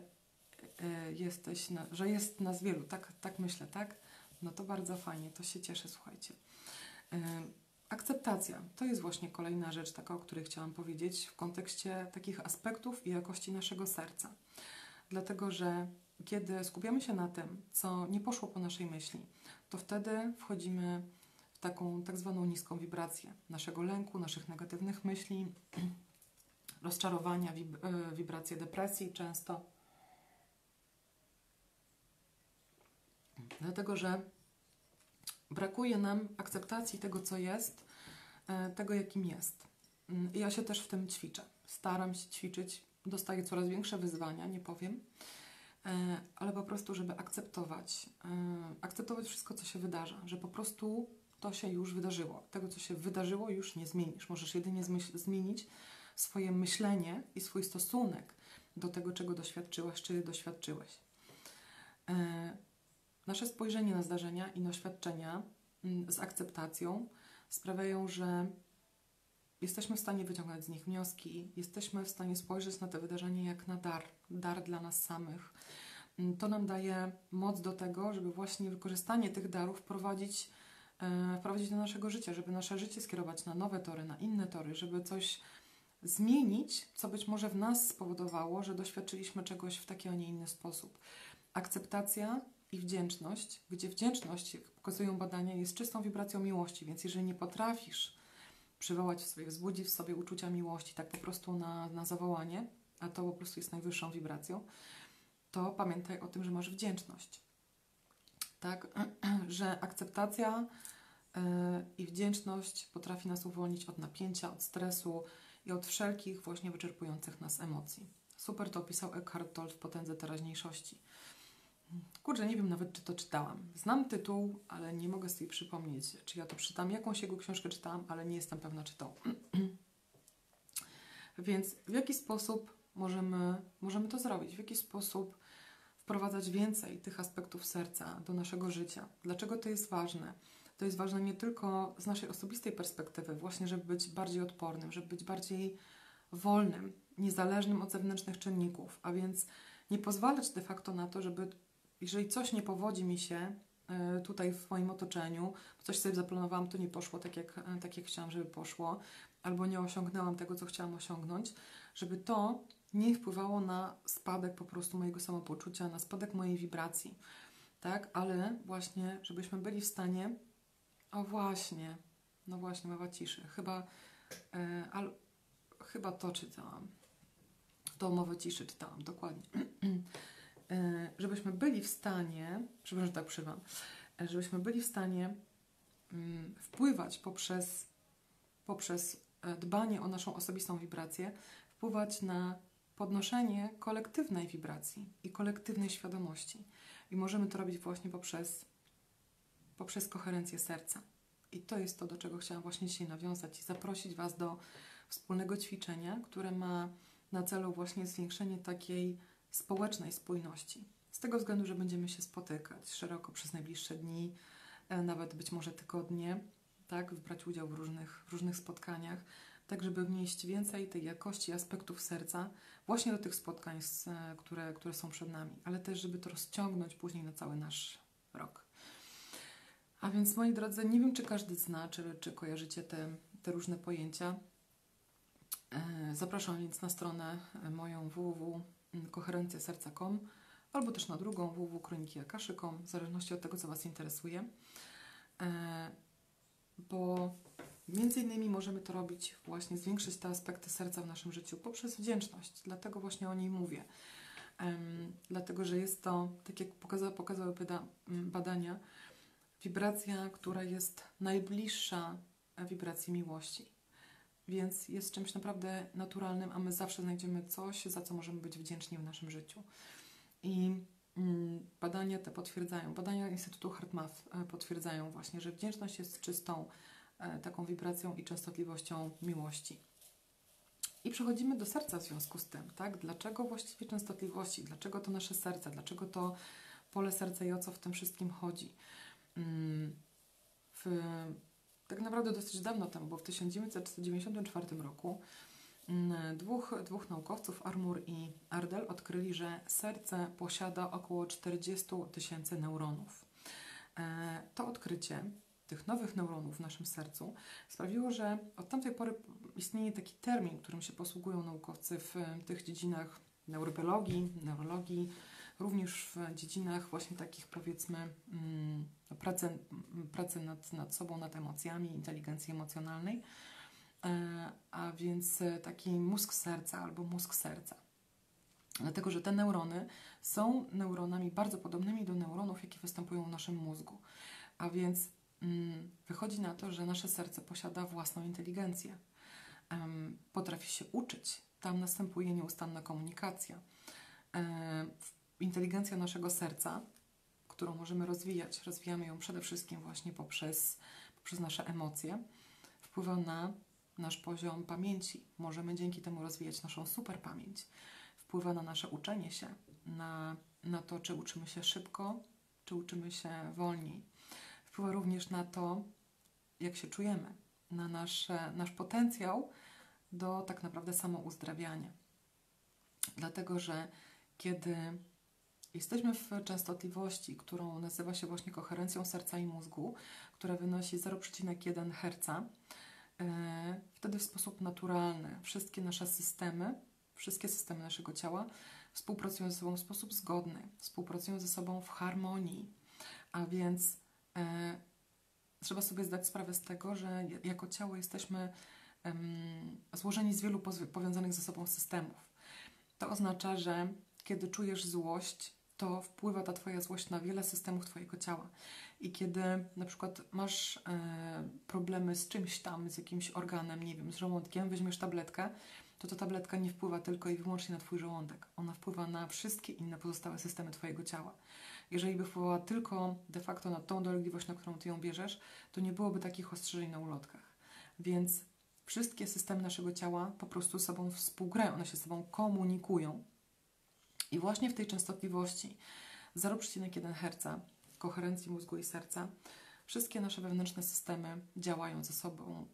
że jest nas wielu, tak myślę, tak? No to bardzo fajnie, to się cieszę, słuchajcie. Akceptacja to jest właśnie kolejna rzecz, taka, o której chciałam powiedzieć w kontekście takich aspektów i jakości naszego serca. Dlatego, że kiedy skupiamy się na tym, co nie poszło po naszej myśli, to wtedy wchodzimy w taką tak zwaną niską wibrację naszego lęku, naszych negatywnych myśli, rozczarowania, wibrację depresji często. Dlatego, że brakuje nam akceptacji tego, co jest, tego, jakim jest. I ja się też w tym ćwiczę. Staram się ćwiczyć, dostaję coraz większe wyzwania, nie powiem, ale po prostu, żeby akceptować wszystko, co się wydarza, że po prostu to się już wydarzyło. Tego, co się wydarzyło, już nie zmienisz. Możesz jedynie zmienić swoje myślenie i swój stosunek do tego, czego doświadczyłaś, czy doświadczyłeś. Nasze spojrzenie na zdarzenia i doświadczenia z akceptacją sprawiają, że jesteśmy w stanie wyciągać z nich wnioski, jesteśmy w stanie spojrzeć na te wydarzenia jak na dar dla nas samych. To nam daje moc do tego, żeby właśnie wykorzystanie tych darów wprowadzić do naszego życia, żeby nasze życie skierować na nowe tory, na inne tory, żeby coś zmienić, co być może w nas spowodowało, że doświadczyliśmy czegoś w taki, a nie inny sposób. Akceptacja i wdzięczność, gdzie wdzięczność, jak pokazują badania, jest czystą wibracją miłości, więc jeżeli nie potrafisz przywołać w sobie, wzbudzić w sobie uczucia miłości, tak po prostu na zawołanie, a to po prostu jest najwyższą wibracją, to pamiętaj o tym, że masz wdzięczność. Tak, że akceptacja i wdzięczność potrafi nas uwolnić od napięcia, od stresu i od wszelkich właśnie wyczerpujących nas emocji. Super to opisał Eckhart Tolle w Potędze teraźniejszości. Kurczę, nie wiem nawet, czy to czytałam. Znam tytuł, ale nie mogę sobie przypomnieć, czy ja to czytam. Jakąś jego książkę czytałam, ale nie jestem pewna, czy to. Więc w jaki sposób możemy to zrobić? W jaki sposób wprowadzać więcej tych aspektów serca do naszego życia? Dlaczego to jest ważne? To jest ważne nie tylko z naszej osobistej perspektywy, właśnie żeby być bardziej odpornym, żeby być bardziej wolnym, niezależnym od zewnętrznych czynników, a więc nie pozwalać de facto na to, żeby jeżeli coś nie powodzi mi się tutaj w moim otoczeniu, coś sobie zaplanowałam, to nie poszło tak jak chciałam, żeby poszło, albo nie osiągnęłam tego, co chciałam osiągnąć, żeby to nie wpływało na spadek po prostu mojego samopoczucia, na spadek mojej wibracji, tak? Ale właśnie, żebyśmy byli w stanie, no właśnie, mowa ciszy, chyba to czytałam, tą mowę ciszy czytałam, dokładnie. Żebyśmy byli w stanie, przepraszam, że tak przywam, żebyśmy byli w stanie wpływać poprzez dbanie o naszą osobistą wibrację, wpływać na podnoszenie kolektywnej wibracji i kolektywnej świadomości. I możemy to robić właśnie poprzez koherencję serca. I to jest to, do czego chciałam właśnie dzisiaj nawiązać i zaprosić Was do wspólnego ćwiczenia, które ma na celu właśnie zwiększenie takiej społecznej spójności. Z tego względu, że będziemy się spotykać szeroko przez najbliższe dni, nawet być może tygodnie, tak, brać udział w różnych spotkaniach, tak żeby wnieść więcej tej jakości aspektów serca właśnie do tych spotkań, które są przed nami, ale też żeby to rozciągnąć później na cały nasz rok. A więc, moi drodzy, nie wiem, czy każdy zna, czy kojarzycie te różne pojęcia. Zapraszam więc na stronę moją www.koherencjaserca.com albo też na drugą www.kronikiakashy.com, w zależności od tego, co Was interesuje. Bo między innymi możemy to robić, właśnie zwiększyć te aspekty serca w naszym życiu poprzez wdzięczność. Dlatego właśnie o niej mówię. Dlatego, że jest to, tak jak pokazały badania, wibracja, która jest najbliższa wibracji miłości. Więc jest czymś naprawdę naturalnym, a my zawsze znajdziemy coś, za co możemy być wdzięczni w naszym życiu. I badania te potwierdzają, badania Instytutu HeartMath potwierdzają właśnie, że wdzięczność jest czystą taką wibracją i częstotliwością miłości. I przechodzimy do serca w związku z tym, tak? Dlaczego właściwie częstotliwości? Dlaczego to nasze serce? Dlaczego to pole serca i o co w tym wszystkim chodzi? Tak naprawdę dosyć dawno temu, bo w 1994 roku dwóch naukowców, Armour i Ardell, odkryli, że serce posiada około 40 000 neuronów. To odkrycie tych nowych neuronów w naszym sercu sprawiło, że od tamtej pory istnieje taki termin, którym się posługują naukowcy w tych dziedzinach neurobiologii, neurologii, również w dziedzinach właśnie takich, powiedzmy, pracy nad sobą, nad emocjami, inteligencji emocjonalnej, a więc taki mózg serca albo mózg serca. Dlatego, że te neurony są neuronami bardzo podobnymi do neuronów, jakie występują w naszym mózgu. A więc wychodzi na to, że nasze serce posiada własną inteligencję. Potrafi się uczyć. Tam następuje nieustanna komunikacja. Inteligencja naszego serca, którą możemy rozwijać, rozwijamy ją przede wszystkim właśnie poprzez nasze emocje, wpływa na nasz poziom pamięci. Możemy dzięki temu rozwijać naszą superpamięć. Wpływa na nasze uczenie się, na to, czy uczymy się szybko, czy uczymy się wolniej. Wpływa również na to, jak się czujemy, na nasz potencjał do tak naprawdę samouzdrawiania. Dlatego, że kiedy jesteśmy w częstotliwości, którą nazywa się właśnie koherencją serca i mózgu, która wynosi 0,1 Hz, wtedy w sposób naturalny wszystkie nasze systemy, wszystkie systemy naszego ciała współpracują ze sobą w sposób zgodny, współpracują ze sobą w harmonii. A więc trzeba sobie zdać sprawę z tego, że jako ciało jesteśmy złożeni z wielu powiązanych ze sobą systemów. To oznacza, że kiedy czujesz złość, to wpływa ta Twoja złość na wiele systemów Twojego ciała. I kiedy na przykład masz problemy z czymś tam, z jakimś organem, nie wiem, z żołądkiem, weźmiesz tabletkę, to ta tabletka nie wpływa tylko i wyłącznie na Twój żołądek. Ona wpływa na wszystkie inne pozostałe systemy Twojego ciała. Jeżeli by wpływała tylko de facto na tą dolegliwość, na którą Ty ją bierzesz, to nie byłoby takich ostrzeżeń na ulotkach. Więc wszystkie systemy naszego ciała po prostu ze sobą współgrają, one się ze sobą komunikują. I właśnie w tej częstotliwości 0,1 Hz, w koherencji mózgu i serca, wszystkie nasze wewnętrzne systemy działają ze sobą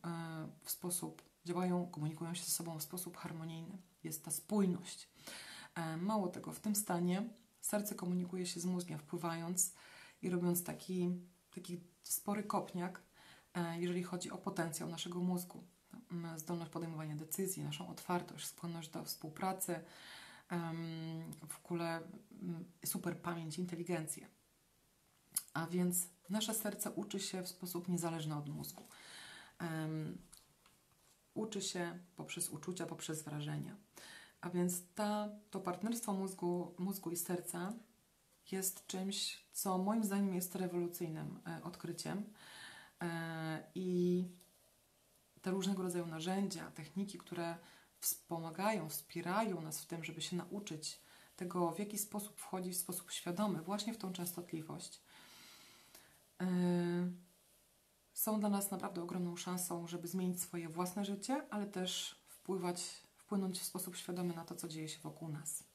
komunikują się ze sobą w sposób harmonijny. Jest ta spójność. Mało tego, w tym stanie serce komunikuje się z mózgiem, wpływając i robiąc taki spory kopniak, jeżeli chodzi o potencjał naszego mózgu, zdolność podejmowania decyzji, naszą otwartość, skłonność do współpracy, w ogóle super pamięć, inteligencję. A więc nasze serce uczy się w sposób niezależny od mózgu. Uczy się poprzez uczucia, poprzez wrażenia. A więc to partnerstwo mózgu i serca jest czymś, co moim zdaniem jest rewolucyjnym odkryciem. I te różnego rodzaju narzędzia, techniki, które wspomagają, wspierają nas w tym, żeby się nauczyć tego, w jaki sposób wchodzić w sposób świadomy właśnie w tą częstotliwość, są dla nas naprawdę ogromną szansą, żeby zmienić swoje własne życie, ale też wpłynąć w sposób świadomy na to, co dzieje się wokół nas.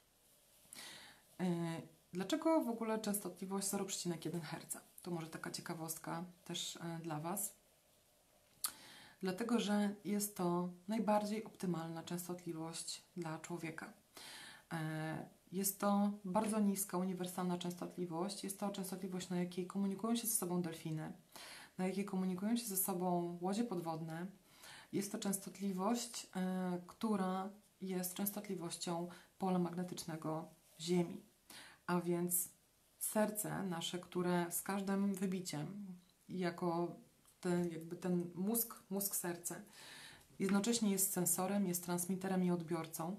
Dlaczego w ogóle częstotliwość 0,1 Hz? To może taka ciekawostka też dla Was. Dlatego, że jest to najbardziej optymalna częstotliwość dla człowieka. Jest to bardzo niska, uniwersalna częstotliwość. Jest to częstotliwość, na jakiej komunikują się ze sobą delfiny, na jakiej komunikują się ze sobą łodzie podwodne. Jest to częstotliwość, która jest częstotliwością pola magnetycznego Ziemi. A więc serce nasze, które z każdym wybiciem, jako ten mózg serce, jednocześnie jest sensorem, jest transmiterem i odbiorcą.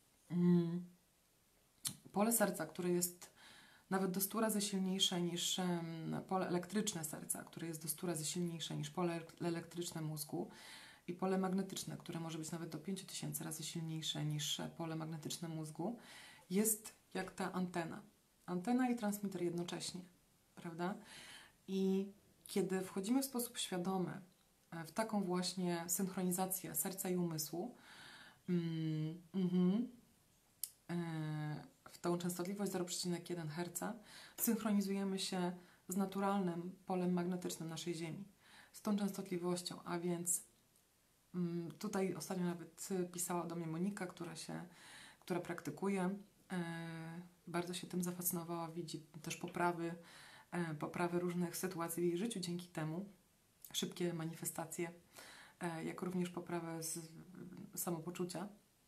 Pole serca, które jest nawet do 100 razy silniejsze niż pole elektryczne serca, które jest do 100 razy silniejsze niż pole elektryczne mózgu, i pole magnetyczne, które może być nawet do 5000 razy silniejsze niż pole magnetyczne mózgu, jest jak ta antena. Antena i transmitter jednocześnie, prawda? I kiedy wchodzimy w sposób świadomy w taką właśnie synchronizację serca i umysłu, w tą częstotliwość 0,1 Hz, synchronizujemy się z naturalnym polem magnetycznym naszej Ziemi, z tą częstotliwością, a więc tutaj ostatnio nawet pisała do mnie Monika, która praktykuje, bardzo się tym zafascynowała, widzi też poprawy różnych sytuacji w jej życiu dzięki temu. szybkie manifestacje, jak również poprawę samopoczucia,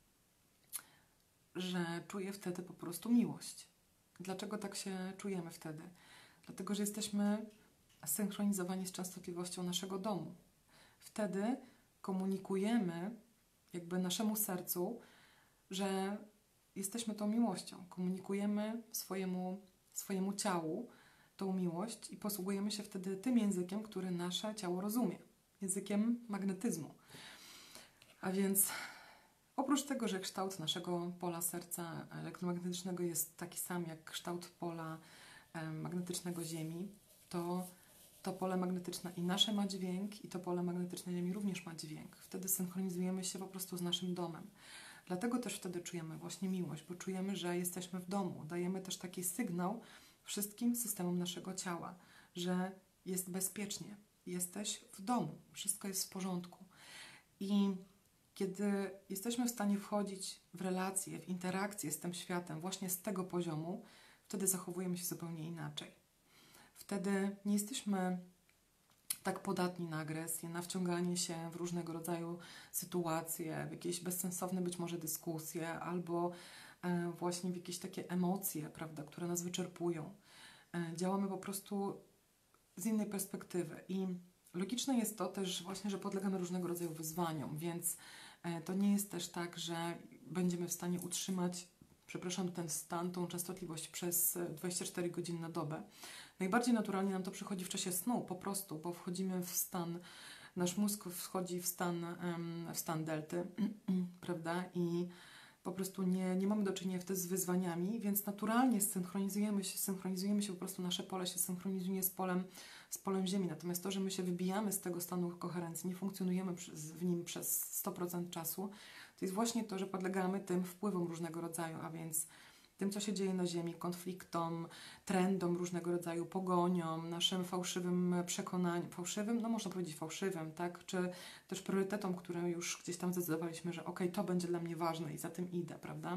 że czuję wtedy po prostu miłość. Dlaczego tak się czujemy wtedy? Dlatego, że jesteśmy zsynchronizowani z częstotliwością naszego domu. Wtedy komunikujemy jakby naszemu sercu, że jesteśmy tą miłością. Komunikujemy swojemu ciału tą miłość i posługujemy się wtedy tym językiem, który nasze ciało rozumie. Językiem magnetyzmu. A więc oprócz tego, że kształt naszego pola serca elektromagnetycznego jest taki sam jak kształt pola magnetycznego Ziemi, to pole magnetyczne i nasze ma dźwięk i to pole magnetyczne Ziemi również ma dźwięk. Wtedy synchronizujemy się po prostu z naszym domem. Dlatego też wtedy czujemy właśnie miłość, bo czujemy, że jesteśmy w domu. Dajemy też taki sygnał wszystkim systemom naszego ciała, że jest bezpiecznie, jesteś w domu, wszystko jest w porządku. I kiedy jesteśmy w stanie wchodzić w relacje, w interakcje z tym światem właśnie z tego poziomu, wtedy zachowujemy się zupełnie inaczej. Wtedy nie jesteśmy tak podatni na agresję, na wciąganie się w różnego rodzaju sytuacje, w jakieś bezsensowne być może dyskusje, albo właśnie w jakieś takie emocje, prawda, które nas wyczerpują. Działamy po prostu z innej perspektywy i logiczne jest to też właśnie, że podlegamy różnego rodzaju wyzwaniom, więc to nie jest też tak, że będziemy w stanie utrzymać, ten stan, tą częstotliwość przez 24 godziny na dobę. Najbardziej naturalnie nam to przychodzi w czasie snu, po prostu, bo wchodzimy w stan, nasz mózg wchodzi w stan delty, prawda, i po prostu nie mamy do czynienia wtedy z wyzwaniami, więc naturalnie synchronizujemy się po prostu, nasze pole się synchronizuje z polem Ziemi. Natomiast to, że my się wybijamy z tego stanu koherencji, nie funkcjonujemy w nim przez 100% czasu, to jest właśnie to, że podlegamy tym wpływom różnego rodzaju, a więc tym, co się dzieje na Ziemi, konfliktom, trendom różnego rodzaju, pogoniom, naszym fałszywym przekonaniom, no można powiedzieć fałszywym, tak? Czy też priorytetom, które już gdzieś tam zdecydowaliśmy, że okej, to będzie dla mnie ważne i za tym idę, prawda?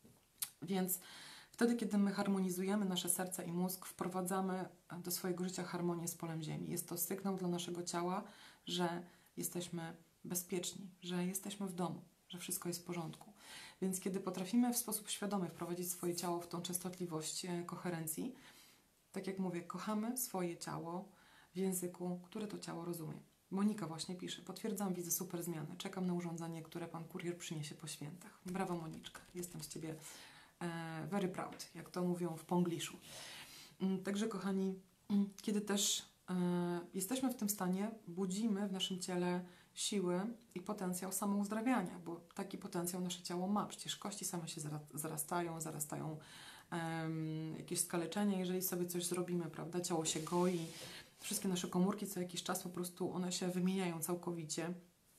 Więc wtedy, kiedy my harmonizujemy nasze serce i mózg, wprowadzamy do swojego życia harmonię z polem Ziemi. Jest to sygnał dla naszego ciała, że jesteśmy bezpieczni, że jesteśmy w domu, że wszystko jest w porządku. Więc kiedy potrafimy w sposób świadomy wprowadzić swoje ciało w tą częstotliwość koherencji, tak jak mówię, kochamy swoje ciało w języku, które to ciało rozumie. Monika właśnie pisze, potwierdzam, widzę super zmiany, czekam na urządzenie, które pan kurier przyniesie po świętach. Brawo Moniczka, jestem z Ciebie very proud, jak to mówią w pongliszu. Także kochani, kiedy też jesteśmy w tym stanie, budzimy w naszym ciele siły i potencjał samouzdrawiania, bo taki potencjał nasze ciało ma. Przecież kości same się zarastają jakieś skaleczenia, jeżeli sobie coś zrobimy, prawda? Ciało się goi, wszystkie nasze komórki co jakiś czas po prostu one się wymieniają całkowicie.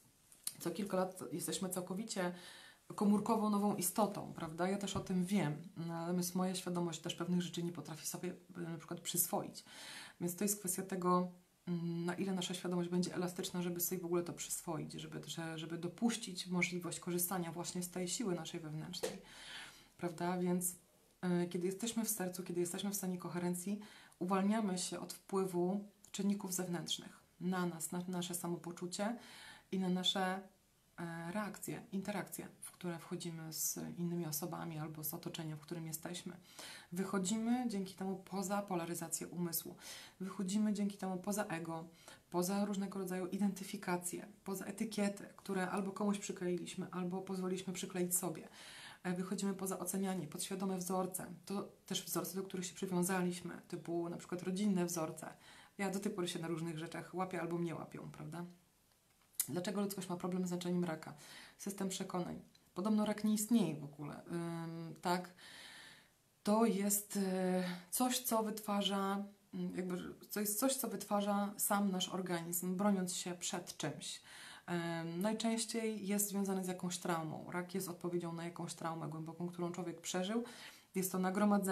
Co kilka lat jesteśmy całkowicie komórkową nową istotą, prawda? Ja też o tym wiem, natomiast moja świadomość też pewnych rzeczy nie potrafi sobie na przykład przyswoić. Więc to jest kwestia tego, na ile nasza świadomość będzie elastyczna, żeby sobie w ogóle to przyswoić, żeby dopuścić możliwość korzystania właśnie z tej siły naszej wewnętrznej, prawda? Więc kiedy jesteśmy w sercu, kiedy jesteśmy w stanie koherencji, uwalniamy się od wpływu czynników zewnętrznych na nas, na nasze samopoczucie i na nasze reakcje, interakcje, w które wchodzimy z innymi osobami albo z otoczeniem, w którym jesteśmy. Wychodzimy dzięki temu poza polaryzację umysłu. Wychodzimy dzięki temu poza ego, poza różnego rodzaju identyfikacje, poza etykiety, które albo komuś przykleiliśmy, albo pozwoliliśmy przykleić sobie. Wychodzimy poza ocenianie, podświadome wzorce. To też wzorce, do których się przywiązaliśmy, typu na przykład rodzinne wzorce. Ja do tej pory się na różnych rzeczach łapię albo mnie łapią, prawda? Dlaczego ludzkość ma problem z leczeniem raka? System przekonań. Podobno rak nie istnieje w ogóle. Tak? To jest coś, co wytwarza, co wytwarza sam nasz organizm, broniąc się przed czymś. Najczęściej jest związany z jakąś traumą. Rak jest odpowiedzią na jakąś traumę głęboką, którą człowiek przeżył. Jest to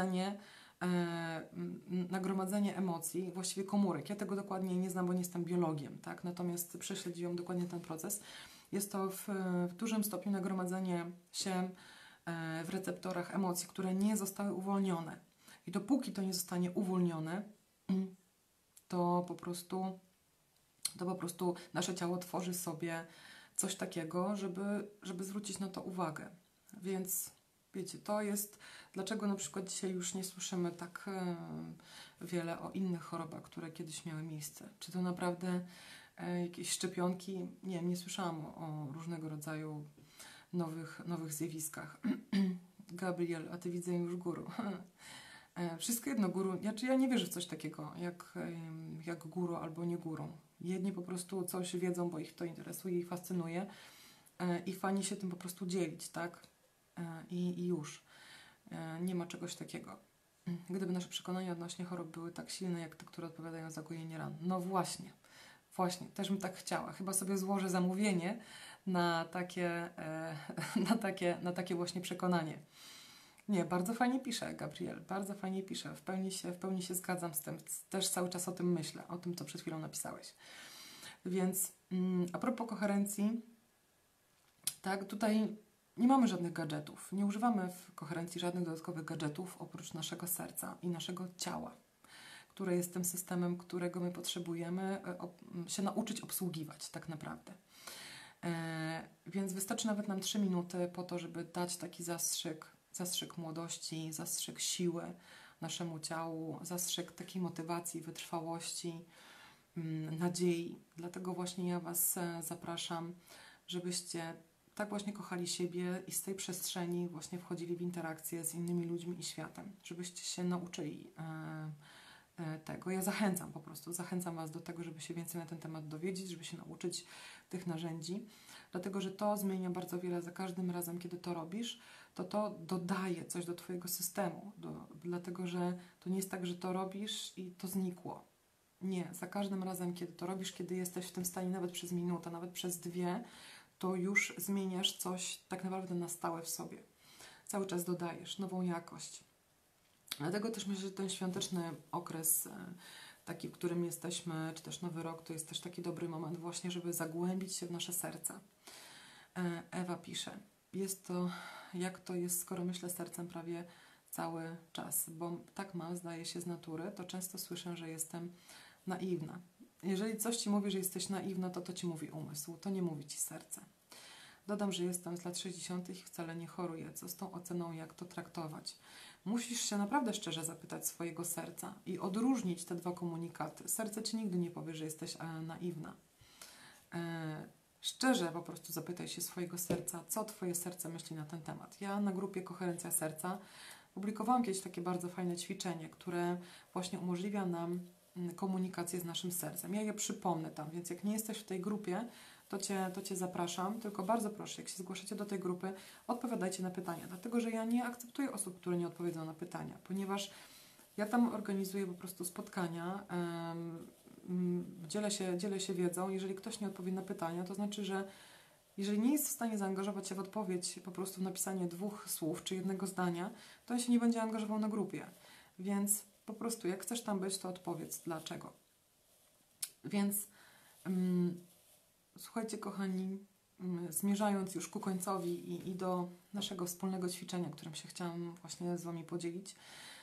nagromadzenie emocji, właściwie komórek. Ja tego dokładnie nie znam, bo nie jestem biologiem, tak? Natomiast prześledziłam dokładnie ten proces. Jest to w dużym stopniu nagromadzenie się w receptorach emocji, które nie zostały uwolnione. I dopóki to nie zostanie uwolnione, to po prostu to po prostu nasze ciało tworzy sobie coś takiego, żeby zwrócić na to uwagę. Więc wiecie, to jest dlaczego na przykład dzisiaj już nie słyszymy tak wiele o innych chorobach, które kiedyś miały miejsce. Czy to naprawdę jakieś szczepionki? Nie słyszałam o różnego rodzaju nowych zjawiskach. Gabriel, a ty widzę już guru. Wszystko jedno, guru. Ja nie wierzę w coś takiego jak guru albo nie guru. Jedni po prostu coś wiedzą, bo ich to interesuje i fascynuje i fajnie się tym po prostu dzielić, tak? I już. Nie ma czegoś takiego. Gdyby nasze przekonania odnośnie chorób były tak silne, jak te, które odpowiadają za gojenie ran. No właśnie, też bym tak chciała. Chyba sobie złożę zamówienie na takie właśnie przekonanie. Nie, bardzo fajnie pisze, Gabriel, bardzo fajnie pisze. W pełni się zgadzam z tym. Też cały czas o tym myślę, o tym, co przed chwilą napisałeś. Więc a propos koherencji, tak, tutaj nie mamy żadnych gadżetów. Nie używamy w koherencji żadnych dodatkowych gadżetów oprócz naszego serca i naszego ciała, które jest tym systemem, którego my potrzebujemy się nauczyć obsługiwać tak naprawdę. Więc wystarczy nawet nam 3 minuty po to, żeby dać taki zastrzyk młodości, zastrzyk siły naszemu ciału, zastrzyk takiej motywacji, wytrwałości, nadziei. Dlatego właśnie ja Was zapraszam, żebyście tak właśnie kochali siebie i z tej przestrzeni właśnie wchodzili w interakcję z innymi ludźmi i światem, żebyście się nauczyli tego. Ja zachęcam Was do tego, żeby się więcej na ten temat dowiedzieć, żeby się nauczyć tych narzędzi, dlatego że to zmienia bardzo wiele za każdym razem, kiedy to robisz, to dodaje coś do Twojego systemu, dlatego że to nie jest tak, że to robisz i to znikło. Nie, za każdym razem, kiedy to robisz, kiedy jesteś w tym stanie nawet przez minutę, nawet przez 2, to już zmieniasz coś tak naprawdę na stałe w sobie. Cały czas dodajesz nową jakość. Dlatego też myślę, że ten świąteczny okres, taki, w którym jesteśmy, czy też Nowy Rok, to jest też taki dobry moment właśnie, żeby zagłębić się w nasze serca. Ewa pisze, jak to jest, skoro myślę sercem prawie cały czas, bo tak mam, zdaje się, z natury, to często słyszę, że jestem naiwna. Jeżeli coś Ci mówi, że jesteś naiwna, to Ci mówi umysł, to nie mówi Ci serce. Dodam, że jestem z lat 60. i wcale nie choruję. Co z tą oceną, jak to traktować? Musisz się naprawdę szczerze zapytać swojego serca i odróżnić te 2 komunikaty. Serce Ci nigdy nie powie, że jesteś naiwna. Szczerze po prostu zapytaj się swojego serca, co Twoje serce myśli na ten temat. Ja na grupie Koherencja Serca publikowałam kiedyś takie bardzo fajne ćwiczenie, które właśnie umożliwia nam komunikację z naszym sercem. Ja je przypomnę tam, więc jak nie jesteś w tej grupie, to Cię zapraszam, tylko bardzo proszę, jak się zgłaszacie do tej grupy, odpowiadajcie na pytania, dlatego że ja nie akceptuję osób, które nie odpowiedzą na pytania, ponieważ ja tam organizuję po prostu spotkania, dzielę się wiedzą. Jeżeli ktoś nie odpowie na pytania, to znaczy, że jeżeli nie jest w stanie zaangażować się w odpowiedź, po prostu w napisanie 2 słów czy 1 zdania, to on się nie będzie angażował na grupie. Więc po prostu jak chcesz tam być, to odpowiedz dlaczego. Więc słuchajcie, kochani, zmierzając już ku końcowi i do naszego wspólnego ćwiczenia, którym się chciałam właśnie z Wami podzielić,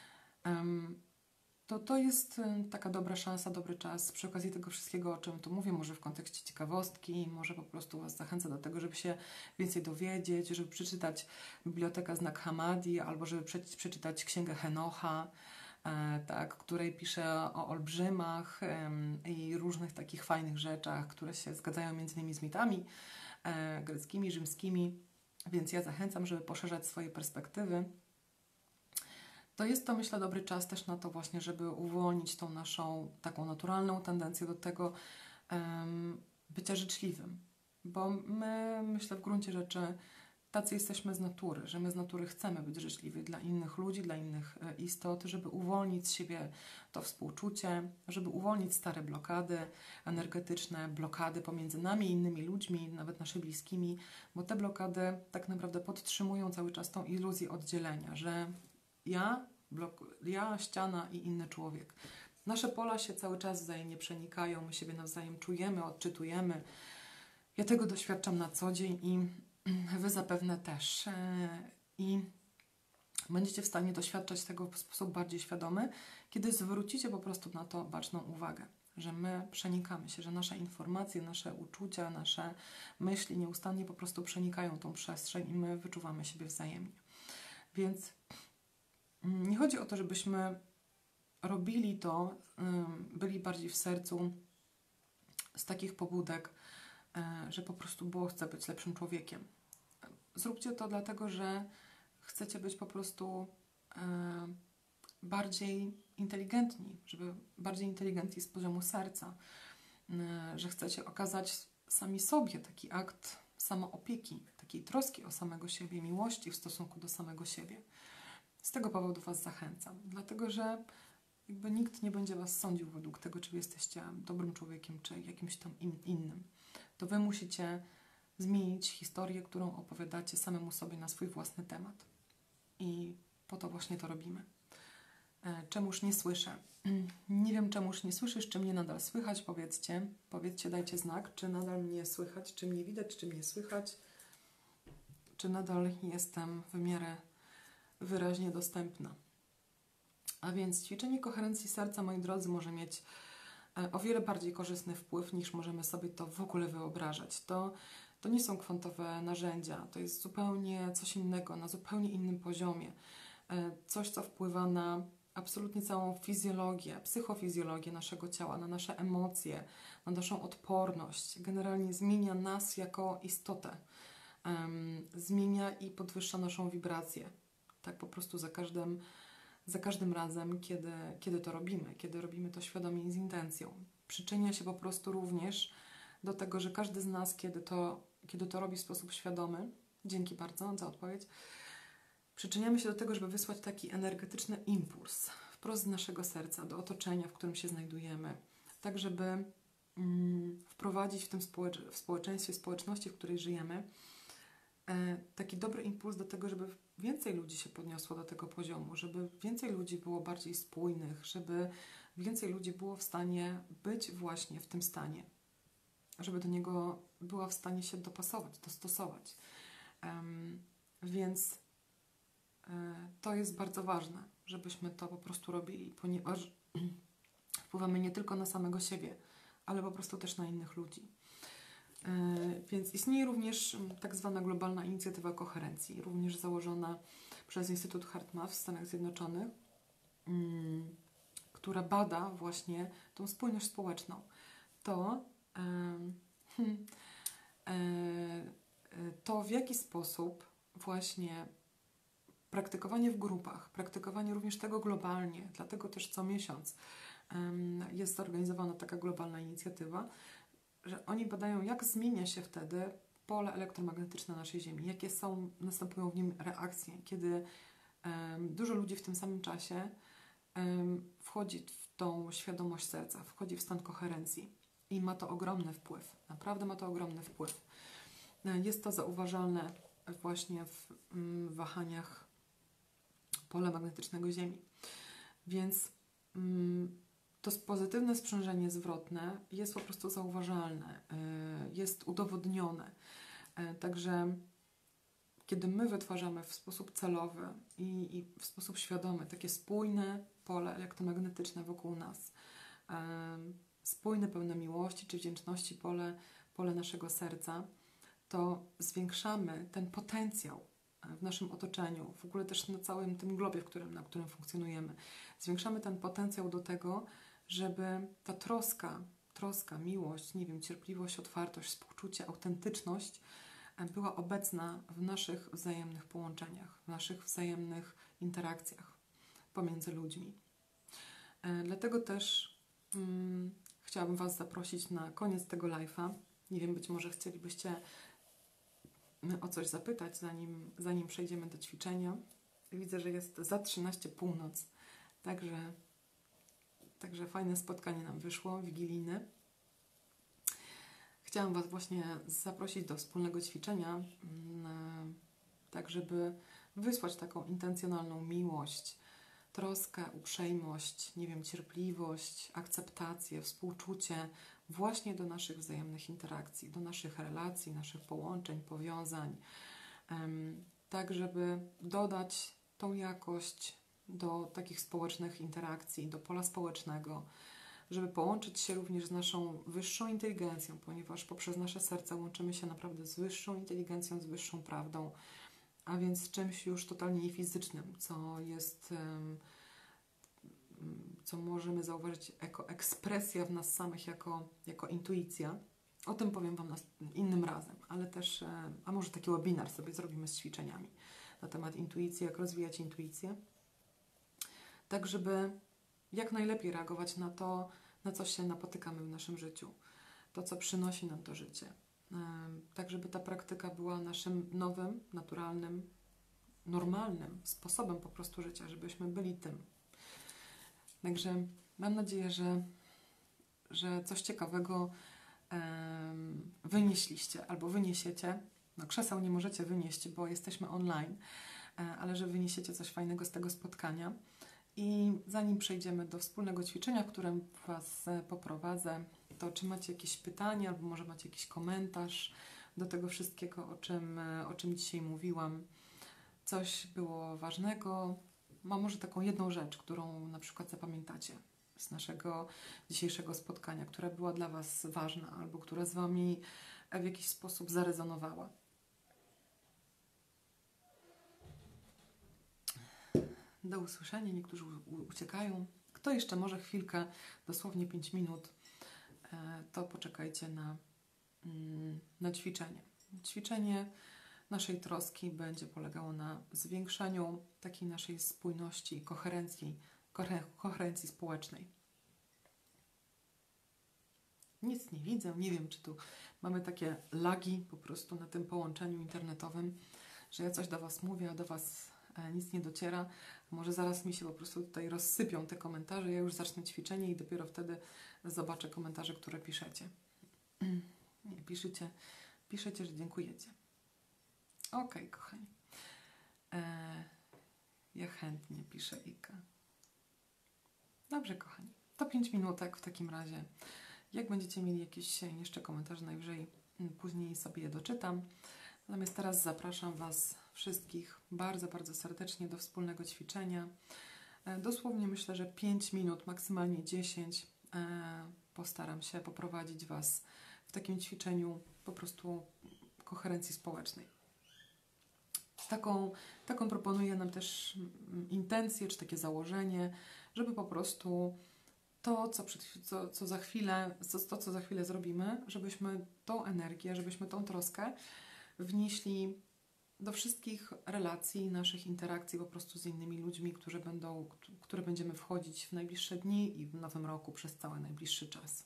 to jest taka dobra szansa, dobry czas przy okazji tego wszystkiego, o czym tu mówię, może w kontekście ciekawostki, może po prostu Was zachęcę do tego, żeby się więcej dowiedzieć, żeby przeczytać Bibliotekę Znak Hammadi, albo żeby przeczytać Księgę Henocha, tak, której pisze o olbrzymach i różnych takich fajnych rzeczach, które się zgadzają między innymi z mitami greckimi, rzymskimi, więc ja zachęcam, żeby poszerzać swoje perspektywy. To jest to, myślę, dobry czas też na to właśnie, żeby uwolnić tą naszą taką naturalną tendencję do tego bycia życzliwym. Bo my, myślę, w gruncie rzeczy tacy jesteśmy z natury, że my z natury chcemy być życzliwi dla innych ludzi, dla innych istot, żeby uwolnić z siebie to współczucie, żeby uwolnić stare blokady energetyczne, blokady pomiędzy nami i innymi ludźmi, nawet naszymi bliskimi, bo te blokady tak naprawdę podtrzymują cały czas tą iluzję oddzielenia, że ja, ściana i inny człowiek. Nasze pola się cały czas wzajemnie przenikają, my siebie nawzajem czujemy, odczytujemy. Ja tego doświadczam na co dzień i Wy zapewne też. I będziecie w stanie doświadczać tego w sposób bardziej świadomy, kiedy zwrócicie po prostu na to baczną uwagę. że my przenikamy się, że nasze informacje, nasze uczucia, nasze myśli nieustannie po prostu przenikają tą przestrzeń i my wyczuwamy siebie wzajemnie. Więc nie chodzi o to, żebyśmy robili to, byli bardziej w sercu z takich pobudek, że po prostu chcę być lepszym człowiekiem. Zróbcie to dlatego, że chcecie być po prostu bardziej inteligentni, żeby bardziej inteligentni z poziomu serca, że chcecie okazać sami sobie taki akt samoopieki, takiej troski o samego siebie, miłości w stosunku do samego siebie. Z tego powodu Was zachęcam, dlatego że jakby nikt nie będzie Was sądził według tego, czy jesteście dobrym człowiekiem, czy jakimś tam innym. To Wy musicie zmienić historię, którą opowiadacie samemu sobie na swój własny temat. I po to właśnie to robimy. Czemuż nie słyszę? Nie wiem, czemuż nie słyszysz, czy mnie nadal słychać? Powiedzcie, dajcie znak, czy nadal mnie słychać, czy mnie widać, czy mnie słychać, czy nadal jestem w miarę wyraźnie dostępna. A więc ćwiczenie koherencji serca, moi drodzy, może mieć o wiele bardziej korzystny wpływ, niż możemy sobie to w ogóle wyobrażać. To nie są kwantowe narzędzia, to jest zupełnie coś innego, na zupełnie innym poziomie. Coś, co wpływa na absolutnie całą fizjologię, psychofizjologię naszego ciała, na nasze emocje, na naszą odporność. Generalnie zmienia nas jako istotę. Zmienia i podwyższa naszą wibrację. Tak po prostu za każdym razem, kiedy to robimy, kiedy robimy to świadomie i z intencją. Przyczynia się po prostu również do tego, że każdy z nas, kiedy to robi w sposób świadomy, dzięki bardzo za odpowiedź, przyczyniamy się do tego, żeby wysłać taki energetyczny impuls wprost z naszego serca do otoczenia, w którym się znajdujemy, tak żeby wprowadzić w tym społeczeństwie, społeczności, w której żyjemy, taki dobry impuls do tego, żeby więcej ludzi się podniosło do tego poziomu, żeby więcej ludzi było bardziej spójnych, żeby więcej ludzi było w stanie być właśnie w tym stanie, żeby do niego była w stanie się dopasować, dostosować. Więc to jest bardzo ważne, żebyśmy to po prostu robili, ponieważ wpływamy nie tylko na samego siebie, ale po prostu też na innych ludzi. Więc istnieje również tak zwana globalna inicjatywa koherencji, również założona przez Instytut HeartMath w Stanach Zjednoczonych, która bada właśnie tą spójność społeczną. To w jaki sposób właśnie praktykowanie w grupach, praktykowanie również tego globalnie, dlatego też co miesiąc jest zorganizowana taka globalna inicjatywa, że oni badają, jak zmienia się wtedy pole elektromagnetyczne naszej Ziemi, jakie następują w nim reakcje, kiedy dużo ludzi w tym samym czasie wchodzi w tą świadomość serca, wchodzi w stan koherencji i ma to ogromny wpływ, naprawdę ma to ogromny wpływ. Jest to zauważalne właśnie w wahaniach pola magnetycznego Ziemi. Więc to pozytywne sprzężenie zwrotne jest po prostu zauważalne, jest udowodnione. Także kiedy my wytwarzamy w sposób celowy i w sposób świadomy takie spójne pole elektromagnetyczne wokół nas, spójne, pełne miłości czy wdzięczności pole naszego serca, to zwiększamy ten potencjał w naszym otoczeniu, w ogóle też na całym tym globie, na którym funkcjonujemy. Zwiększamy ten potencjał do tego, żeby ta troska, miłość, cierpliwość, otwartość, współczucie, autentyczność była obecna w naszych wzajemnych połączeniach, w naszych wzajemnych interakcjach pomiędzy ludźmi. Dlatego też chciałabym Was zaprosić na koniec tego live'a. Nie wiem, być może chcielibyście o coś zapytać, zanim przejdziemy do ćwiczenia. Widzę, że jest za 13 północ, także fajne spotkanie nam wyszło, wigilijne. Chciałam Was właśnie zaprosić do wspólnego ćwiczenia, tak żeby wysłać taką intencjonalną miłość, troskę, uprzejmość, cierpliwość, akceptację, współczucie właśnie do naszych wzajemnych interakcji, do naszych relacji, naszych połączeń, powiązań, tak żeby dodać tą jakość do takich społecznych interakcji, do pola społecznego, żeby połączyć się również z naszą wyższą inteligencją, ponieważ poprzez nasze serce łączymy się naprawdę z wyższą inteligencją, z wyższą prawdą, a więc z czymś już totalnie niefizycznym, co jest, co możemy zauważyć jako ekspresja w nas samych, jako intuicja. O tym powiem Wam innym razem, ale też, a może taki webinar sobie zrobimy z ćwiczeniami na temat intuicji, jak rozwijać intuicję, tak żeby jak najlepiej reagować na to, na co się napotykamy w naszym życiu, to, co przynosi nam to życie. Tak, żeby ta praktyka była naszym nowym, naturalnym, normalnym sposobem po prostu życia, żebyśmy byli tym. Także mam nadzieję, że coś ciekawego wynieśliście albo wyniesiecie. No, krzeseł nie możecie wynieść, bo jesteśmy online, ale że wyniesiecie coś fajnego z tego spotkania. I zanim przejdziemy do wspólnego ćwiczenia, w którym Was poprowadzę, to czy macie jakieś pytania, albo może macie jakiś komentarz do tego wszystkiego, o czym dzisiaj mówiłam? Coś było ważnego? Mam może taką jedną rzecz, którą na przykład zapamiętacie z naszego dzisiejszego spotkania, która była dla Was ważna, albo która z Wami w jakiś sposób zarezonowała. Do usłyszenia. Niektórzy uciekają. Kto jeszcze może chwilkę, dosłownie 5 minut, to poczekajcie na ćwiczenie. Ćwiczenie naszej troski będzie polegało na zwiększaniu takiej naszej spójności, koherencji społecznej. Nic nie widzę, nie wiem, czy tu mamy takie lagi po prostu na tym połączeniu internetowym, że ja coś do Was mówię, a do Was nic nie dociera. Może zaraz mi się po prostu tutaj rozsypią te komentarze, ja już zacznę ćwiczenie i dopiero wtedy zobaczę komentarze, które piszecie. Nie, piszecie, że dziękujecie. Okej, kochani. Ja chętnie piszę Ika. Dobrze, kochani. To 5 minutek w takim razie. Jak będziecie mieli jakieś jeszcze komentarze, najwyżej później sobie je doczytam. Natomiast teraz zapraszam Was wszystkich bardzo, bardzo serdecznie do wspólnego ćwiczenia. Dosłownie myślę, że 5 minut, maksymalnie 10. Postaram się poprowadzić Was w takim ćwiczeniu po prostu koherencji społecznej. Taką proponuję nam też intencję, czy takie założenie, żeby po prostu to, co za chwilę zrobimy, żebyśmy tą energię, żebyśmy tą troskę wnieśli do wszystkich relacji, naszych interakcji po prostu z innymi ludźmi, które będziemy wchodzić w najbliższe dni i w nowym roku przez cały najbliższy czas.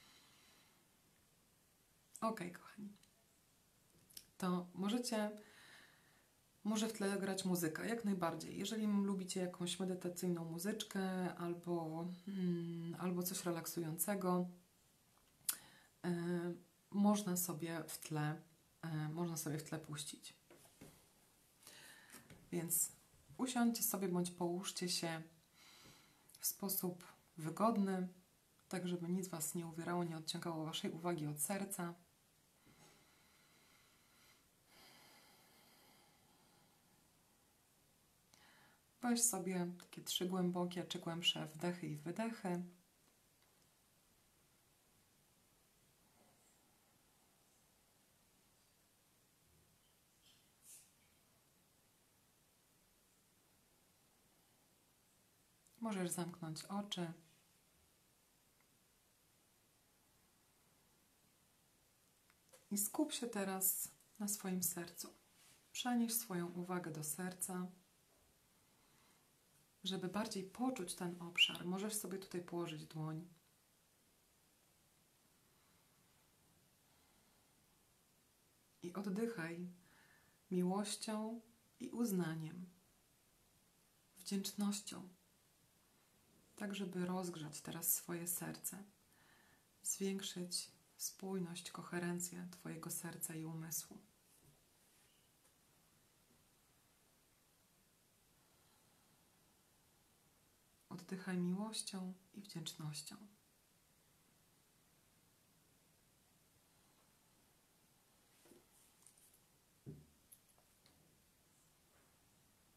Okej, kochani. To może w tle grać muzyka, jak najbardziej. Jeżeli lubicie jakąś medytacyjną muzyczkę albo coś relaksującego, można sobie w tle puścić. Więc usiądźcie sobie bądź połóżcie się w sposób wygodny, tak żeby nic Was nie uwierało, nie odciągało Waszej uwagi od serca. Weź sobie takie 3 głębokie czy głębsze wdechy i wydechy. Możesz zamknąć oczy. I skup się teraz na swoim sercu. Przenieś swoją uwagę do serca, żeby bardziej poczuć ten obszar. Możesz sobie tutaj położyć dłoń. I oddychaj miłością i uznaniem, wdzięcznością, tak żeby rozgrzać teraz swoje serce, zwiększyć spójność, koherencję Twojego serca i umysłu. Oddychaj miłością i wdzięcznością.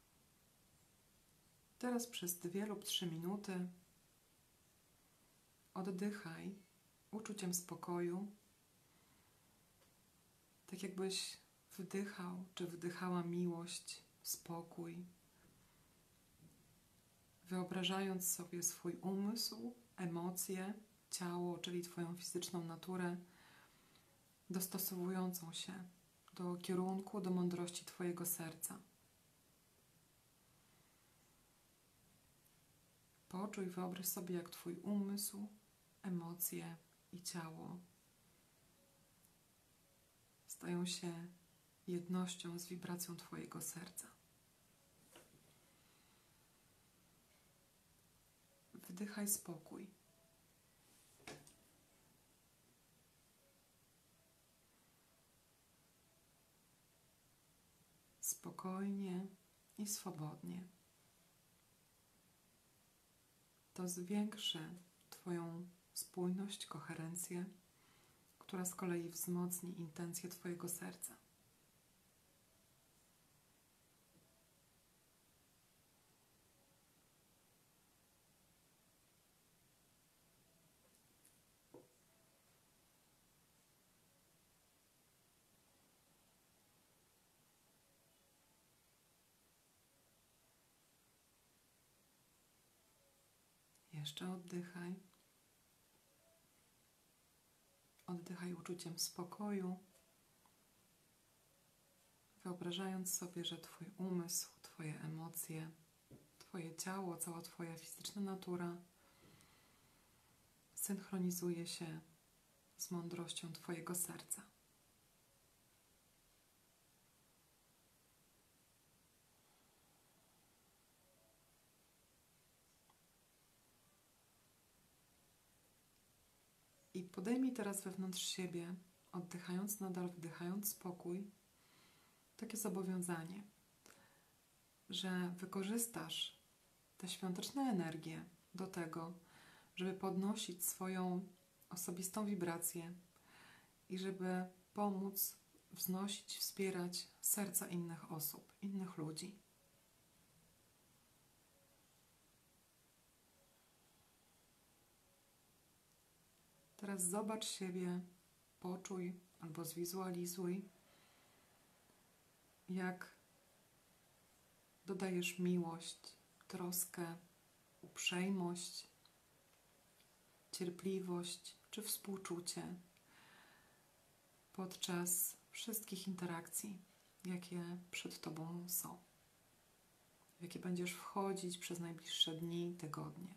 Teraz przez 2 lub 3 minuty oddychaj uczuciem spokoju, tak jakbyś wdychał czy wdychała miłość, spokój, wyobrażając sobie swój umysł, emocje, ciało, czyli Twoją fizyczną naturę, dostosowującą się do kierunku, do mądrości Twojego serca. Poczuj, wyobraź sobie, jak Twój umysł, emocje i ciało stają się jednością z wibracją Twojego serca. Wdychaj spokój. Spokojnie i swobodnie. To zwiększy Twoją spójność, koherencję, która z kolei wzmocni intencje Twojego serca. Jeszcze oddychaj. Oddychaj uczuciem spokoju, wyobrażając sobie, że Twój umysł, Twoje emocje, Twoje ciało, cała Twoja fizyczna natura synchronizuje się z mądrością Twojego serca. I podejmij teraz wewnątrz siebie, oddychając nadal, wdychając spokój, takie zobowiązanie, że wykorzystasz tę świąteczną energię do tego, żeby podnosić swoją osobistą wibrację i żeby pomóc wznosić, wspierać serca innych osób, innych ludzi. Teraz zobacz siebie, poczuj albo zwizualizuj, jak dodajesz miłość, troskę, uprzejmość, cierpliwość czy współczucie podczas wszystkich interakcji, jakie przed Tobą są, w jakie będziesz wchodzić przez najbliższe dni, tygodnie.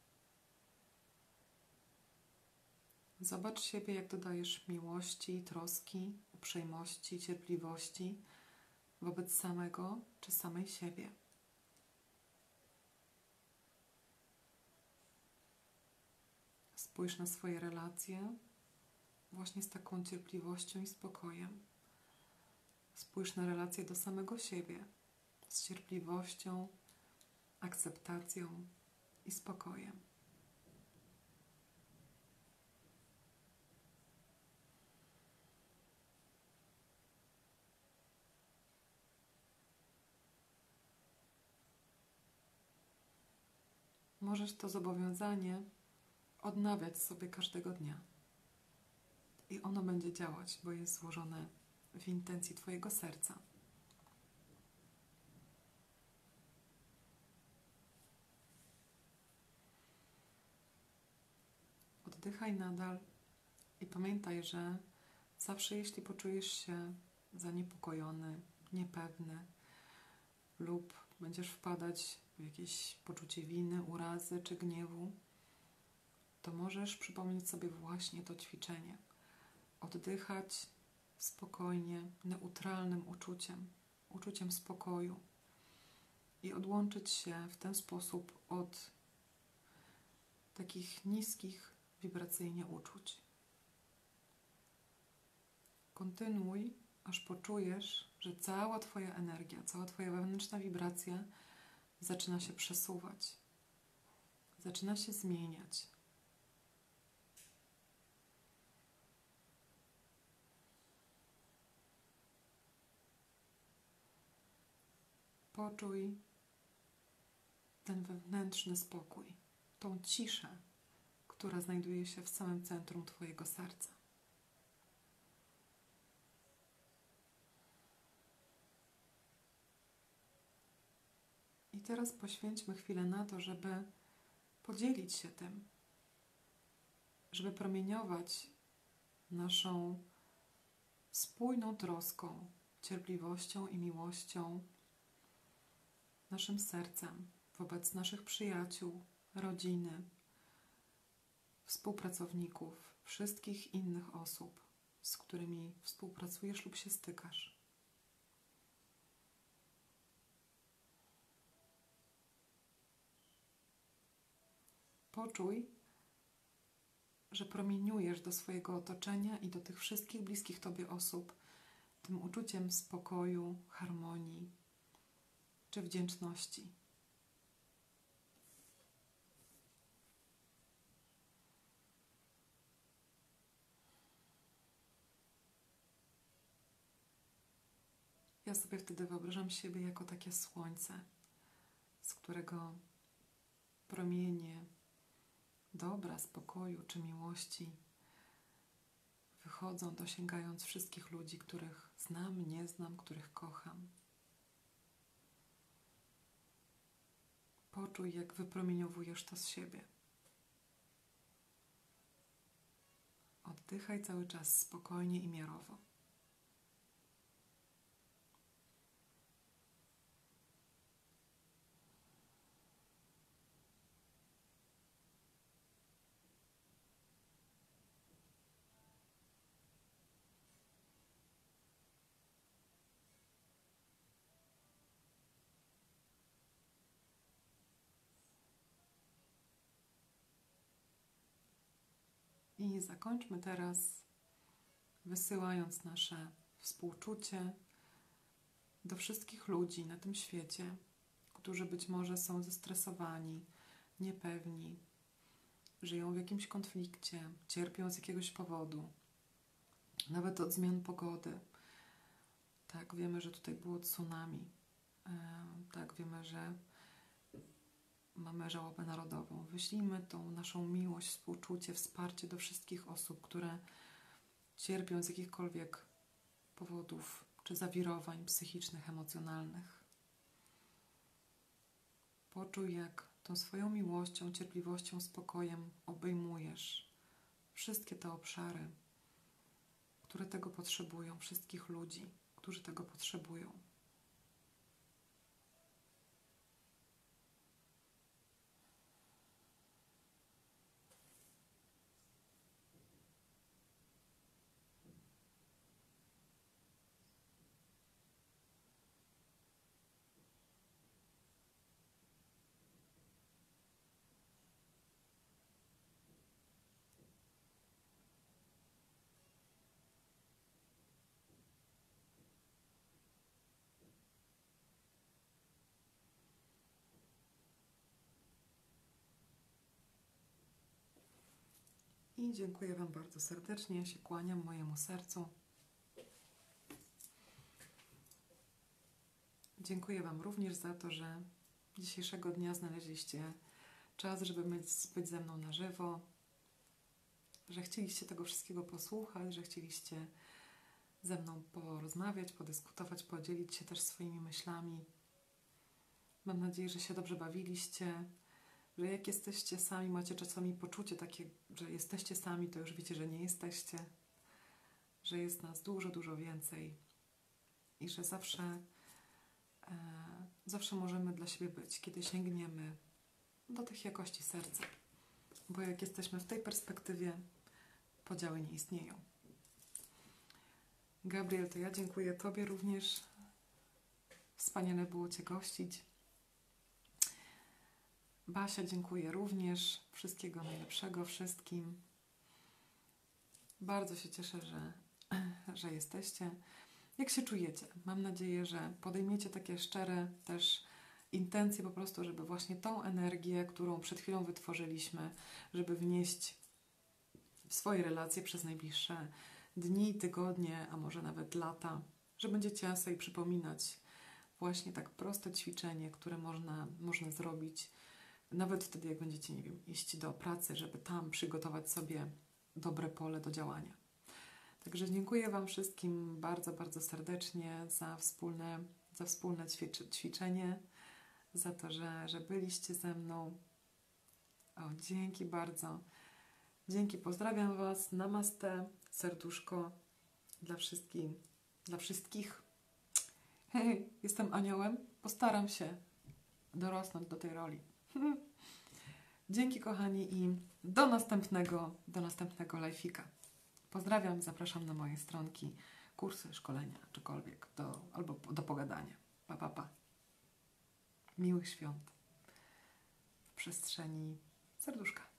Zobacz siebie, jak dodajesz miłości, troski, uprzejmości, cierpliwości wobec samego czy samej siebie. Spójrz na swoje relacje właśnie z taką cierpliwością i spokojem. Spójrz na relacje do samego siebie z cierpliwością, akceptacją i spokojem. Możesz to zobowiązanie odnawiać sobie każdego dnia. I ono będzie działać, bo jest złożone w intencji Twojego serca. Oddychaj nadal i pamiętaj, że zawsze jeśli poczujesz się zaniepokojony, niepewny lub będziesz wpadać w jakieś poczucie winy, urazy czy gniewu, to możesz przypomnieć sobie właśnie to ćwiczenie. Oddychać spokojnie, neutralnym uczuciem spokoju i odłączyć się w ten sposób od takich niskich wibracyjnie uczuć. Kontynuuj, aż poczujesz, że cała Twoja energia, cała Twoja wewnętrzna wibracja zaczyna się przesuwać, zaczyna się zmieniać. Poczuj ten wewnętrzny spokój, tą ciszę, która znajduje się w samym centrum Twojego serca. I teraz poświęćmy chwilę na to, żeby podzielić się tym, żeby promieniować naszą spójną troską, cierpliwością i miłością, naszym sercem wobec naszych przyjaciół, rodziny, współpracowników, wszystkich innych osób, z którymi współpracujesz lub się stykasz. Poczuj, że promieniujesz do swojego otoczenia i do tych wszystkich bliskich Tobie osób tym uczuciem spokoju, harmonii czy wdzięczności. Ja sobie wtedy wyobrażam siebie jako takie słońce, z którego promienie dobra, spokoju czy miłości wychodzą, dosięgając wszystkich ludzi, których znam, nie znam, których kocham. Poczuj, jak wypromieniowujesz to z siebie. Oddychaj cały czas spokojnie i miarowo. I zakończmy teraz, wysyłając nasze współczucie do wszystkich ludzi na tym świecie, którzy być może są zestresowani, niepewni, żyją w jakimś konflikcie, cierpią z jakiegoś powodu, nawet od zmian pogody. Tak, wiemy, że tutaj było tsunami. Tak, wiemy, że mamy żałobę narodową. Wyślijmy tą naszą miłość, współczucie, wsparcie do wszystkich osób, które cierpią z jakichkolwiek powodów czy zawirowań psychicznych, emocjonalnych. Poczuj, jak tą swoją miłością, cierpliwością, spokojem obejmujesz wszystkie te obszary, które tego potrzebują, wszystkich ludzi, którzy tego potrzebują. I dziękuję Wam bardzo serdecznie. Ja się kłaniam mojemu sercu. Dziękuję Wam również za to, że dzisiejszego dnia znaleźliście czas, żeby być ze mną na żywo, że chcieliście tego wszystkiego posłuchać, że chcieliście ze mną porozmawiać, podyskutować, podzielić się też swoimi myślami. Mam nadzieję, że się dobrze bawiliście, że jak jesteście sami, macie czasami poczucie takie, że jesteście sami, to już wiecie, że nie jesteście, że jest nas dużo, dużo więcej i że zawsze możemy dla siebie być, kiedy sięgniemy do tych jakości serca. Bo jak jesteśmy w tej perspektywie, podziały nie istnieją. Gabriel, to ja dziękuję Tobie również. Wspaniale było Cię gościć. Basia, dziękuję również. Wszystkiego najlepszego wszystkim. Bardzo się cieszę, że jesteście. Jak się czujecie? Mam nadzieję, że podejmiecie takie szczere też intencje po prostu, żeby właśnie tą energię, którą przed chwilą wytworzyliśmy, żeby wnieść w swoje relacje przez najbliższe dni, tygodnie, a może nawet lata, że będziecie sobie przypominać właśnie tak proste ćwiczenie, które można zrobić nawet wtedy, jak będziecie, nie wiem, iść do pracy, żeby tam przygotować sobie dobre pole do działania. Także dziękuję Wam wszystkim bardzo, bardzo serdecznie za wspólne ćwiczenie, za to, że byliście ze mną. O, dzięki bardzo. Dzięki, pozdrawiam Was. Namaste, serduszko dla wszystkich. Dla wszystkich. Hej, jestem aniołem. Postaram się dorosnąć do tej roli. Dzięki, kochani, i do następnego live'ika. Pozdrawiam, zapraszam na moje stronki, kursy, szkolenia, czykolwiek, albo do pogadania. Pa, pa, pa. Miłych świąt w przestrzeni serduszka.